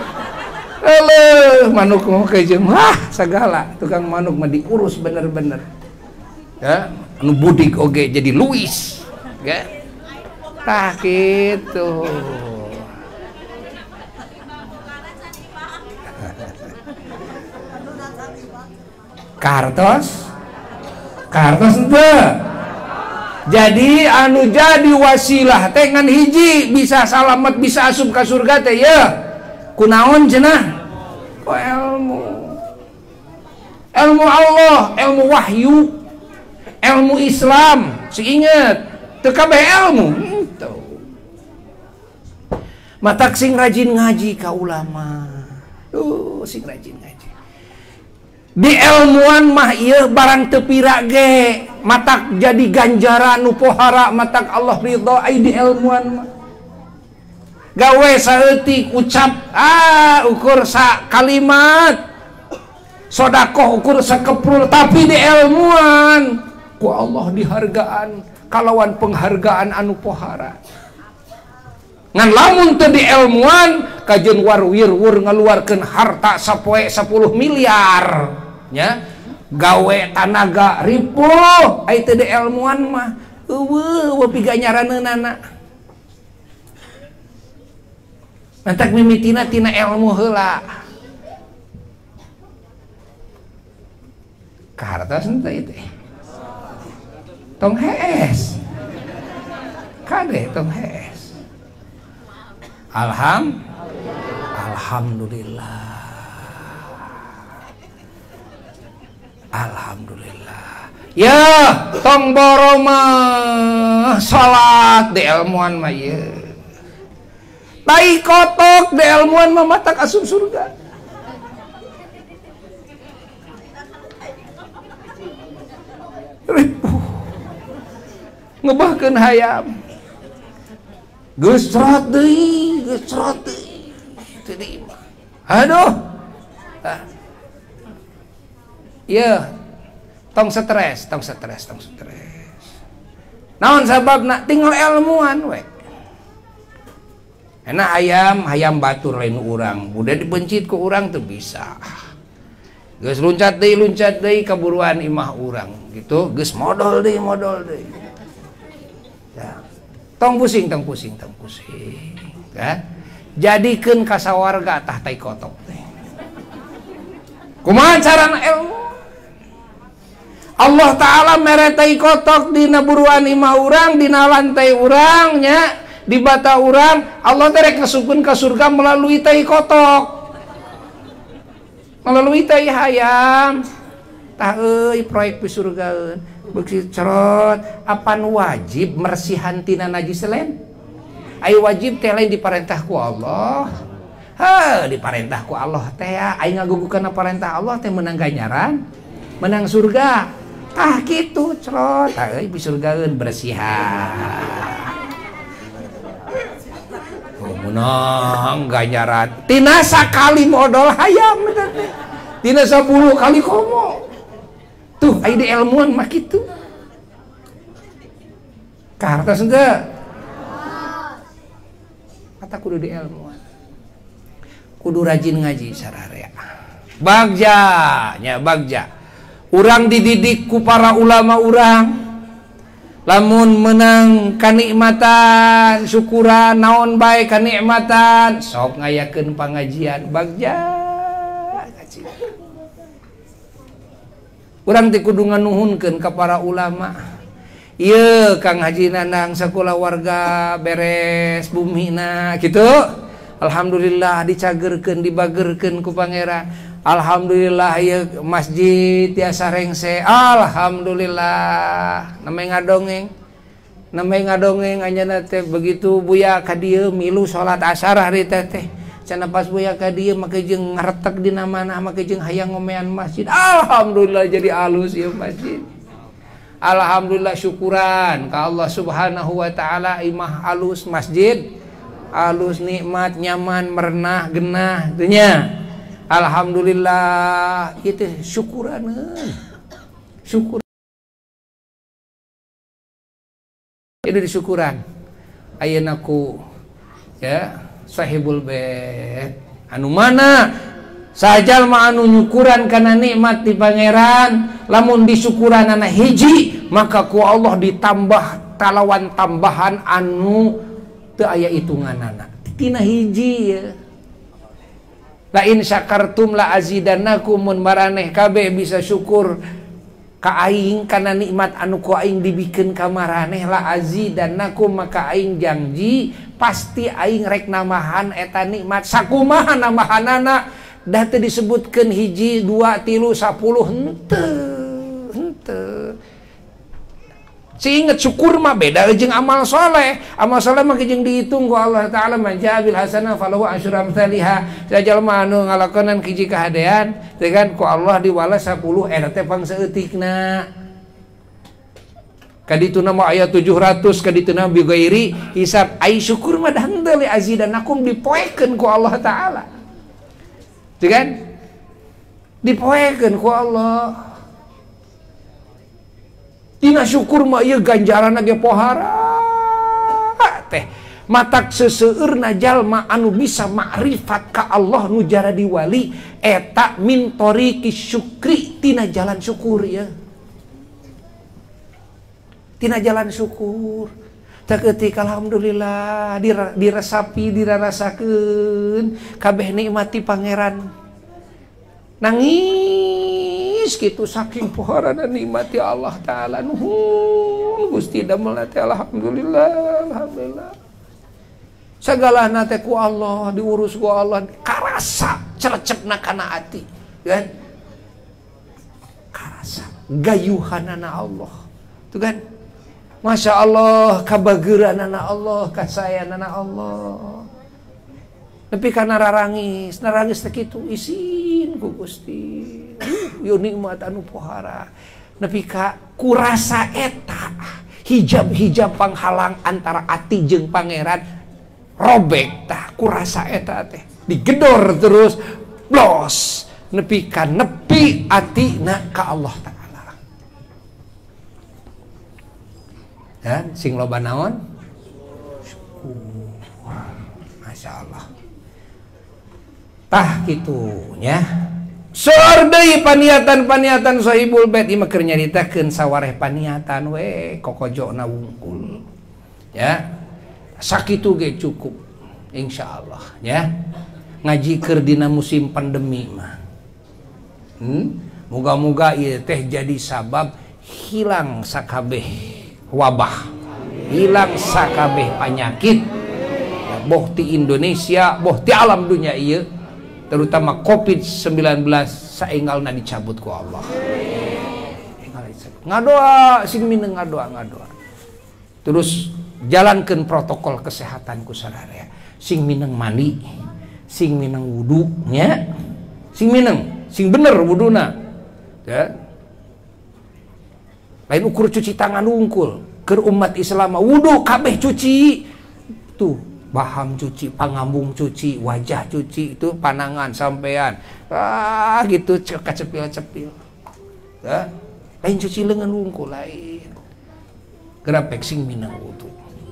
manuk mau kayak wah segala tukang manuk mah diurus bener-bener ya anu budik oge jadi Luis ya tah gitu kartos ente jadi anu jadi wasilah teh ngan hiji bisa salamet bisa asup ka surga teh ya kunaon cenah ku ilmu Allah ilmu wahyu ilmu Islam seinget teu kabeh ilmu matak sing rajin ngaji ka ulama sing rajin ngaji di ilmuan mah ieu barang teu pira ge matak jadi ganjaran nu pohara matak Allah ridho ai di ilmuan mah gawe saeutik ucap ukur sa kalimat sodakoh ukur sakeprul tapi di ilmuan ku Allah dihargaan kalawan penghargaan anu pohara ngan lamun teu di ilmuan kajeun warwir-wur ngaluarkeun harta sapoe 10 miliar nya gawe tanaga ripuh ai teu di ilmuan mah eueuh piga nyaraneunana mantak mimitina tina ilmu heula kartos henteu teh tong hees kade tong hees alhamdulillah ya tong boro mah salat di ilmuan mah ye tai kotok di ilmuan mah matak asup surga ripuh ngebahkeun hayam geus cerot deui teu diimah aduh ya tong stres naon sababna tinggal ilmuan we enak hayam batur lain urang udah dibencit ke urang tuh bisa geus loncat deui kaburuan imah urang gitu geus modal deui ya tong pusing kan jadikeun kasawarga tah tai kotok teh kumaha carana ilmu Allah Ta'ala mere tai kotok dina buruan imah urang dina lantai urangnya di bata urang Allah terek ngasupkeun ka surga melalui tai kotok melalui tai hayam tah euy proyek pi surgaeun beuk cerot apan wajib mersihan tina najis lain ai wajib teh lain diparentah ku Allah diparentah ku Allah teh ai ngagugukeun parentah Allah teh menang ganjaran menang surga tah kitu cerot euy pi surgaeun bersihan menang ganjaran tina sakali modal hayam tina 10 kali komo tuh ai di ilmuan mah kitu kartos henteu kata kudu di ilmuan kudu rajin ngaji sararea bagja urang dididik ku para ulama urang lamun menang kanikmatan syukuran naon bae kanikmatan sok ngayakeun pangajian bagja ngaji urang teh kudu nganuhunkeun ka para ulama ieu Kang Haji Nanang sakulah warga beres bumina kitu Alhamdulillah dicagerkeun dibagerkeun ku pangeran. Alhamdulillah ya masjid tiasa rengse. Alhamdulillah namanya ngadongeng anjeunna teh begitu buya ka dieu milu salat asar hari teh cenah pas buya ka dieu make jeung ngaretek dina manah make jeung hayang ngomean masjid. Alhamdulillah jadi alus ieu masjid. Alhamdulillah syukuran ka Allah Subhanahu wa taala imah alus masjid alus nikmat nyaman merenah genah teu nya. Alhamdulillah itu syukuraneun syukur itu disyukuran ayeuna ku ya sahibul bait anu mana sajal mah anu nyukuran kana nikmat di pangeran lamun disyukuranana hiji maka ku Allah ditambah talawan tambahan anu teu aya hitunganana tina hiji ya. La in syakartum la azidannakum mun maraneh kabeh bisa syukur ka aing kana nikmat anu ku aing dibikeun ka maraneh la azidannakum maka aing janji pasti aing rek namahan eta nikmat sakumaha namahanana dah teu disebutkeun hiji 2 3 10 henteu Ingat syukur mah beda jeung amal soleh. Amal soleh mah jeung dihitung ku Allah Ta'ala manjabil hasanah falahu asyru amsalihha. Sajal mah anu ngalakonan hiji kahadean teh kan ku Allah diwales 10 eta teh pangseutikna. Kadituna mah aya 700 kadituna bi ghairi hisab. Ai syukur mah dah henteu li azidanakum dipoekeun ku Allah Ta'ala. Teh kan? Dipoekeun ku Allah. Dina syukur mah ieu ganjaranna ge pohara teh matak seseueurna jalma anu bisa makrifat ka Allah nu jara diwali eta min tariqi syukri tina jalan syukur ya tina jalan syukur teh ketika alhamdulillah diresapi dirarasakeun kabeh nikmati pangeran nangis gitu saking poharana nikmati Allah Ta'ala nuhun Gusti damel teh alhamdulillah sagalana teh ku Allah diurus ku Allah karasa celecekna kana ati kan karasa gayuhanana Allah tuh kan Masya Allah kabageuranana Allah kasayanana Allah tapi karena narangis teh kitu isin ku Gusti yo nikmat anu pohara nepi ka kurasa eta hijab panghalang antara ati jeung pangeran robek tah kurasa eta teh digedor terus blos nepi ka nepi atina ka Allah Ta'ala dan sing loba naon syukur Masya Allah tah kitunya soar deui paniatan-paniatan sahibul bait ieu mah keur nyaritakeun sawareh paniatan we kokojona wungkul ya sakitu ge cukup insyaallah ya ngaji keur dina musim pandemi mah muga-muga ieu teh jadi sabab hilang sakabeh wabah hilang sakabeh penyakit ya, boh ti Indonesia boh ti alam dunia ieu terutama COVID-19 saenggalna dicabut ku Allah. Ngadoa sing mineng ngadoa. Terus jalankeun protokol kesehatan ku sadaya. Sing mineng mandi, sing mineng wudu nya. Sing mineng, sing bener wuduna. Ya. Lain ukur cuci tangan unggul. Keur umat Islam wudu kabeh cuci. Tuh baham cuci, pangambung cuci, wajah cuci, itu panangan sampean gitu kacepil-cepil ya. Lain cuci lengan wungkul lain gerapek sing minang wudu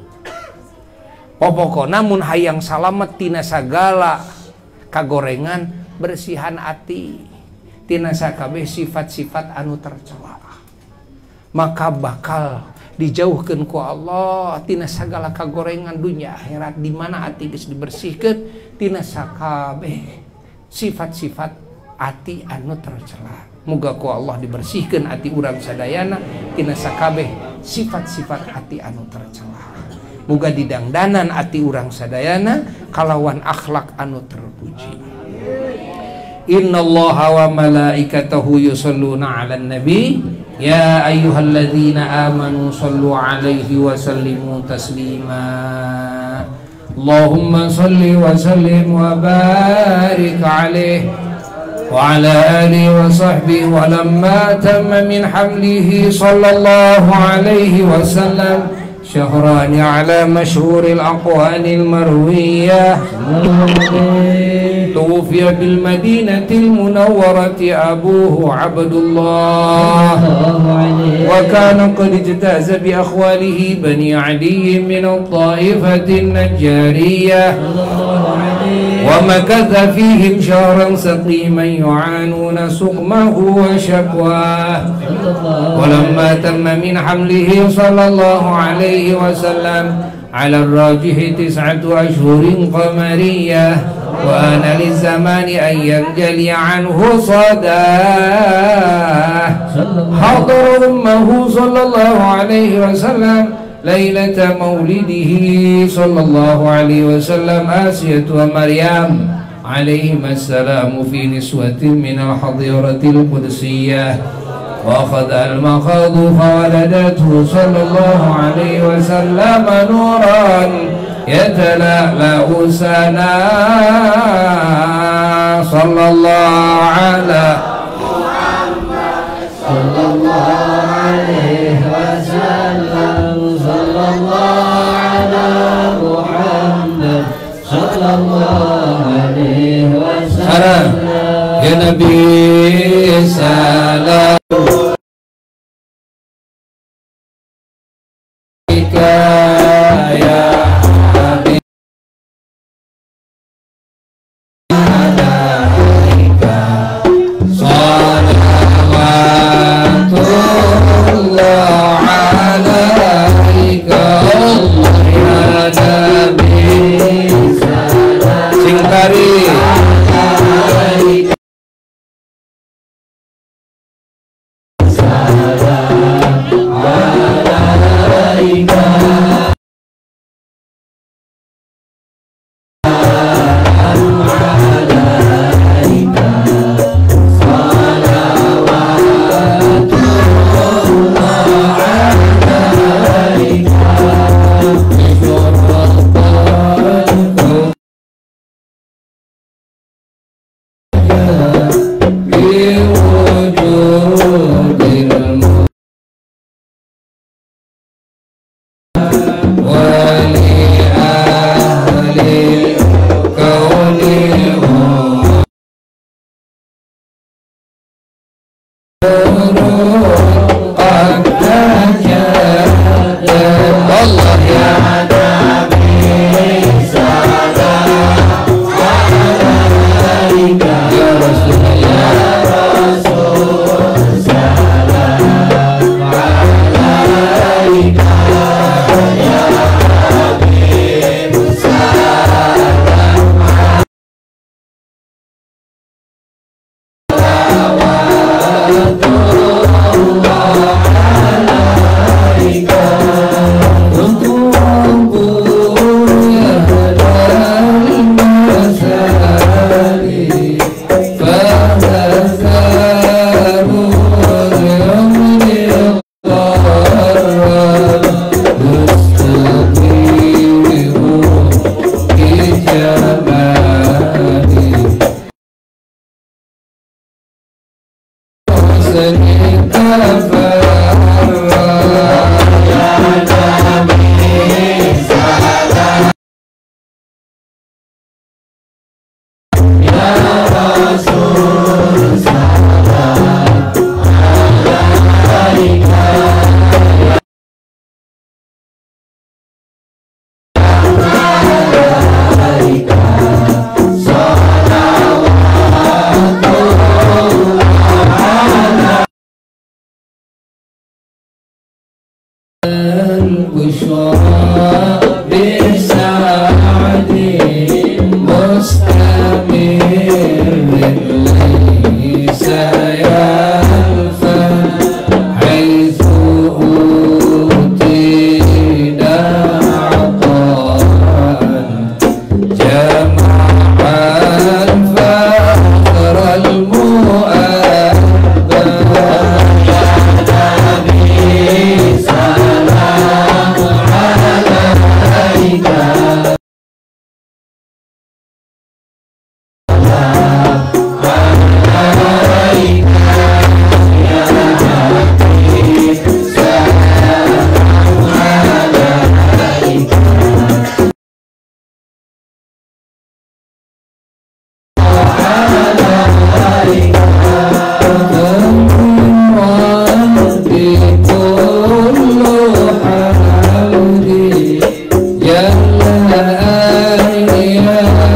pokokna namun hayang salamet tina sagala kagorengan bersihan ati tina sakabeh sifat-sifat anu tercela maka bakal dijauhkeun ku Allah tina sagala kagorengan dunia akhirat di mana ati geus dibersihkeun tina sakabeh sifat-sifat ati anu tercela. Muga ku Allah dibersihkeun ati urang sadayana tina sakabeh sifat-sifat ati anu tercela. muga didangdanan ati urang sadayana kalawan akhlak anu terpuji. Innallaha wa malaikatahu yusholluna 'alan nabi ya ayyuhalladzina amanu shallu 'alaihi wa sallimu taslima. Allahumma shalli wa sallim wa barik 'alaihi wa ala alihi wa sahbihi wa lamma tamma min hamlihi sallallahu alaihi wasallam syahrani ala masyhuril aqwanil marwiyah tuwfiya bil madinatil munawwarati abuhu Abdullah wa kana qad ijtaza bi akhwalihi bani Adi min at-ta'ifatin najjariyah wa makatha fihim shahran saqiman yu'anuna suqmahu wa shakwah wa lamma tamma min hamlihi sallallahu alaihi wasallam ala ar-rajih 9 ashhurin qamariyah wa ana lizamani an yanjali anhu sadah hadar ummuhu sallallahu alaihi wasallam lailata maulidihi sallallahu alaihi wasallam Asiyah wa Maryam alaihim assalamu fi niswatin min al-hadiratil qudsiyah wa akhadha al-makhadu fawaladathu sallallahu alaihi wasallam nuran yatala'la'u sana sallallahu ala Muhammad sallallahu alaihi wasallam sallallahu ala Muhammad sallallahu alaihi wasallam ya Nabi salam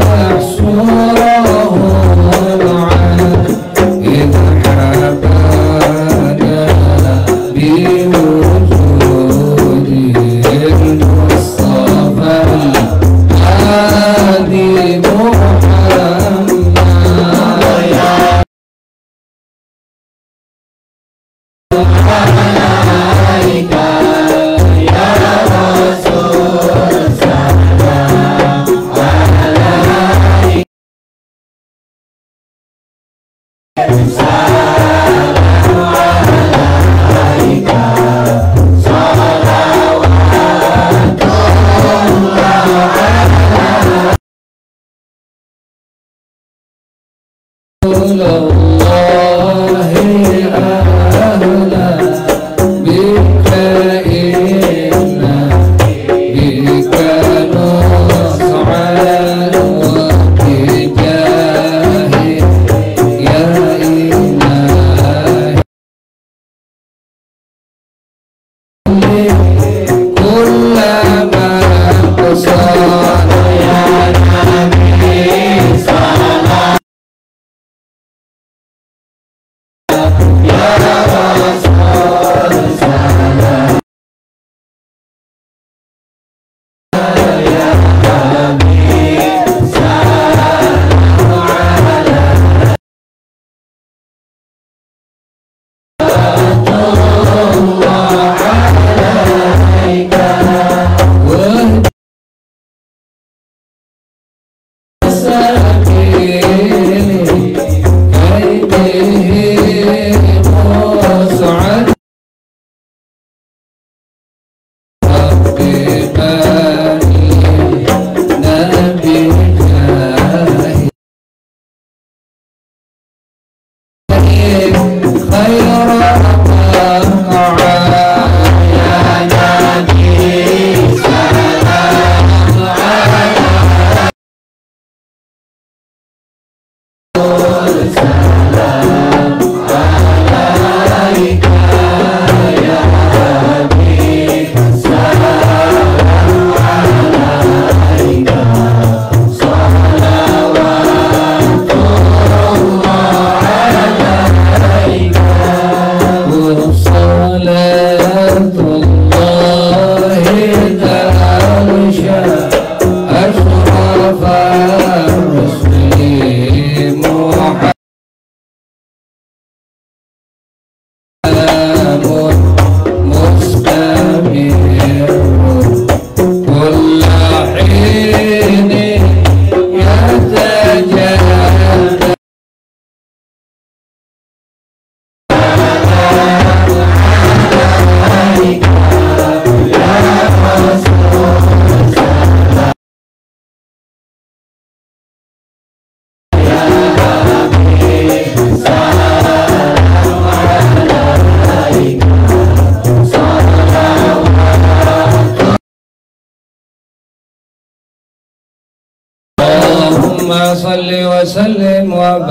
صل وسلم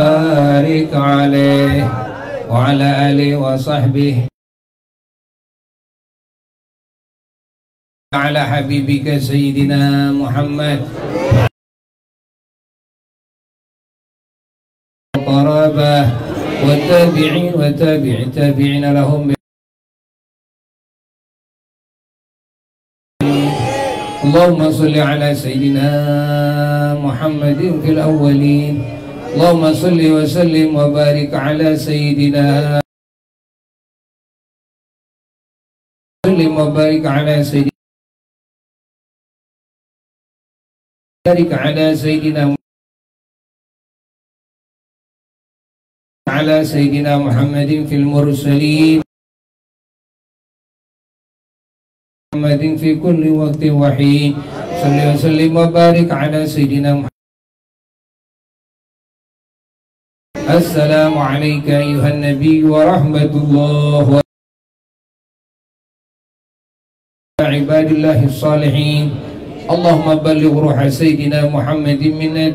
وبارك عليه وعلى آله وصحبه على حبيبك سيدنا محمد قرابة والتابعين وتابع التابعين لهم. اللهم صل على سيدنا محمد في الأولين. اللهم صل وسلم وبارك على سيدنا وبارك على سيدنا بارك على سيدنا محمد في المرسلين محمد في كل وقت وحين. صل وسلم وبارك على سيدنا محمد. السلام عليك أيها النبي ورحمة الله وعباد الله الصالحين. اللهم بلغ روح سيدنا محمد منا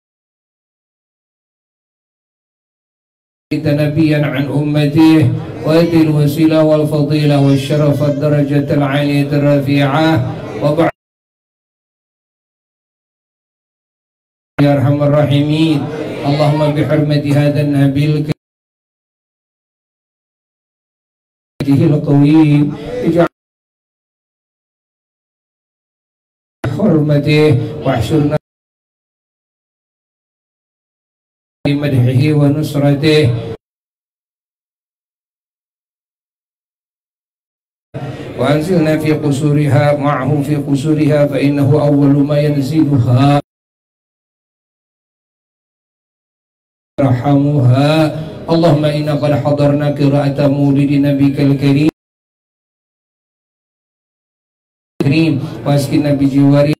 نبيا عن أمته وأدي الوسيلة والفضيلة والشرف الدرجة العالية الرفيعة. وبعد ya arhamar rahimin. Allahumma bihurmati hadzal nabil القويم اجعل حرمته واحشرنا بمدحه ونصرته وأنزلنا في قصورها معه في قصورها فإنه أول ما ينزلها رحمها. اللهم إنا قد حضرنا قراءة مولد نبيك الكريم واسكننا بجواره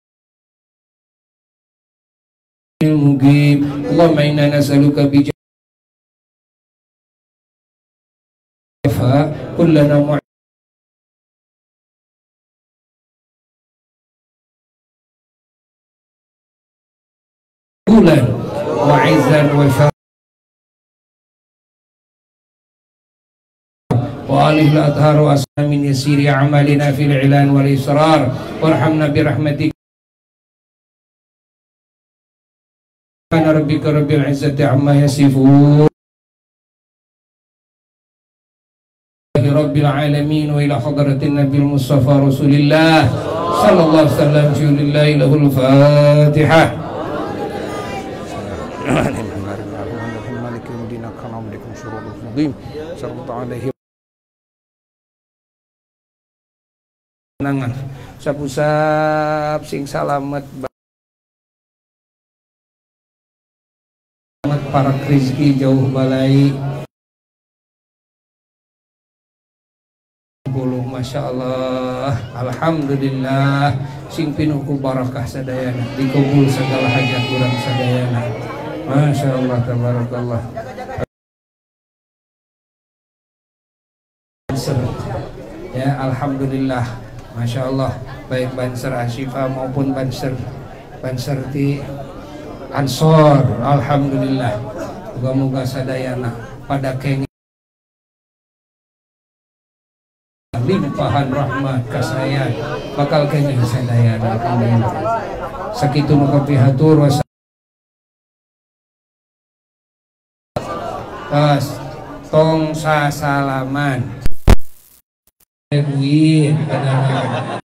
المقيم. اللهم إنا نسألك بجوارها كلنا معقولا وعزا وشرفا وآله الأطهار وأصحاب من يسير أعمالنا في الإعلان والإصرار وارحمنا برحمتك. سبحان ربك رب العزة عما يصفون رب العالمين وإلى حضرة النبي المصطفى رسول الله صلى الله عليه وسلم جل الله له الفاتحة. Nangan sapusap sing salamet banget para rezeki jauh balai buluh masya Allah alhamdulillah sing pinuh ku barakah sadayana dikabul segala hajat urang sadayana masya Allah tabarakallah. Ya alhamdulillah masya Allah baik Banser Asyifa maupun Banser di Ansor alhamdulillah moga-moga sadayana pada kenging limpahan rahmat kasayang bakal kenging sadayana alhamdulillah sakitu nu kapihatur tas tong sasalaman duit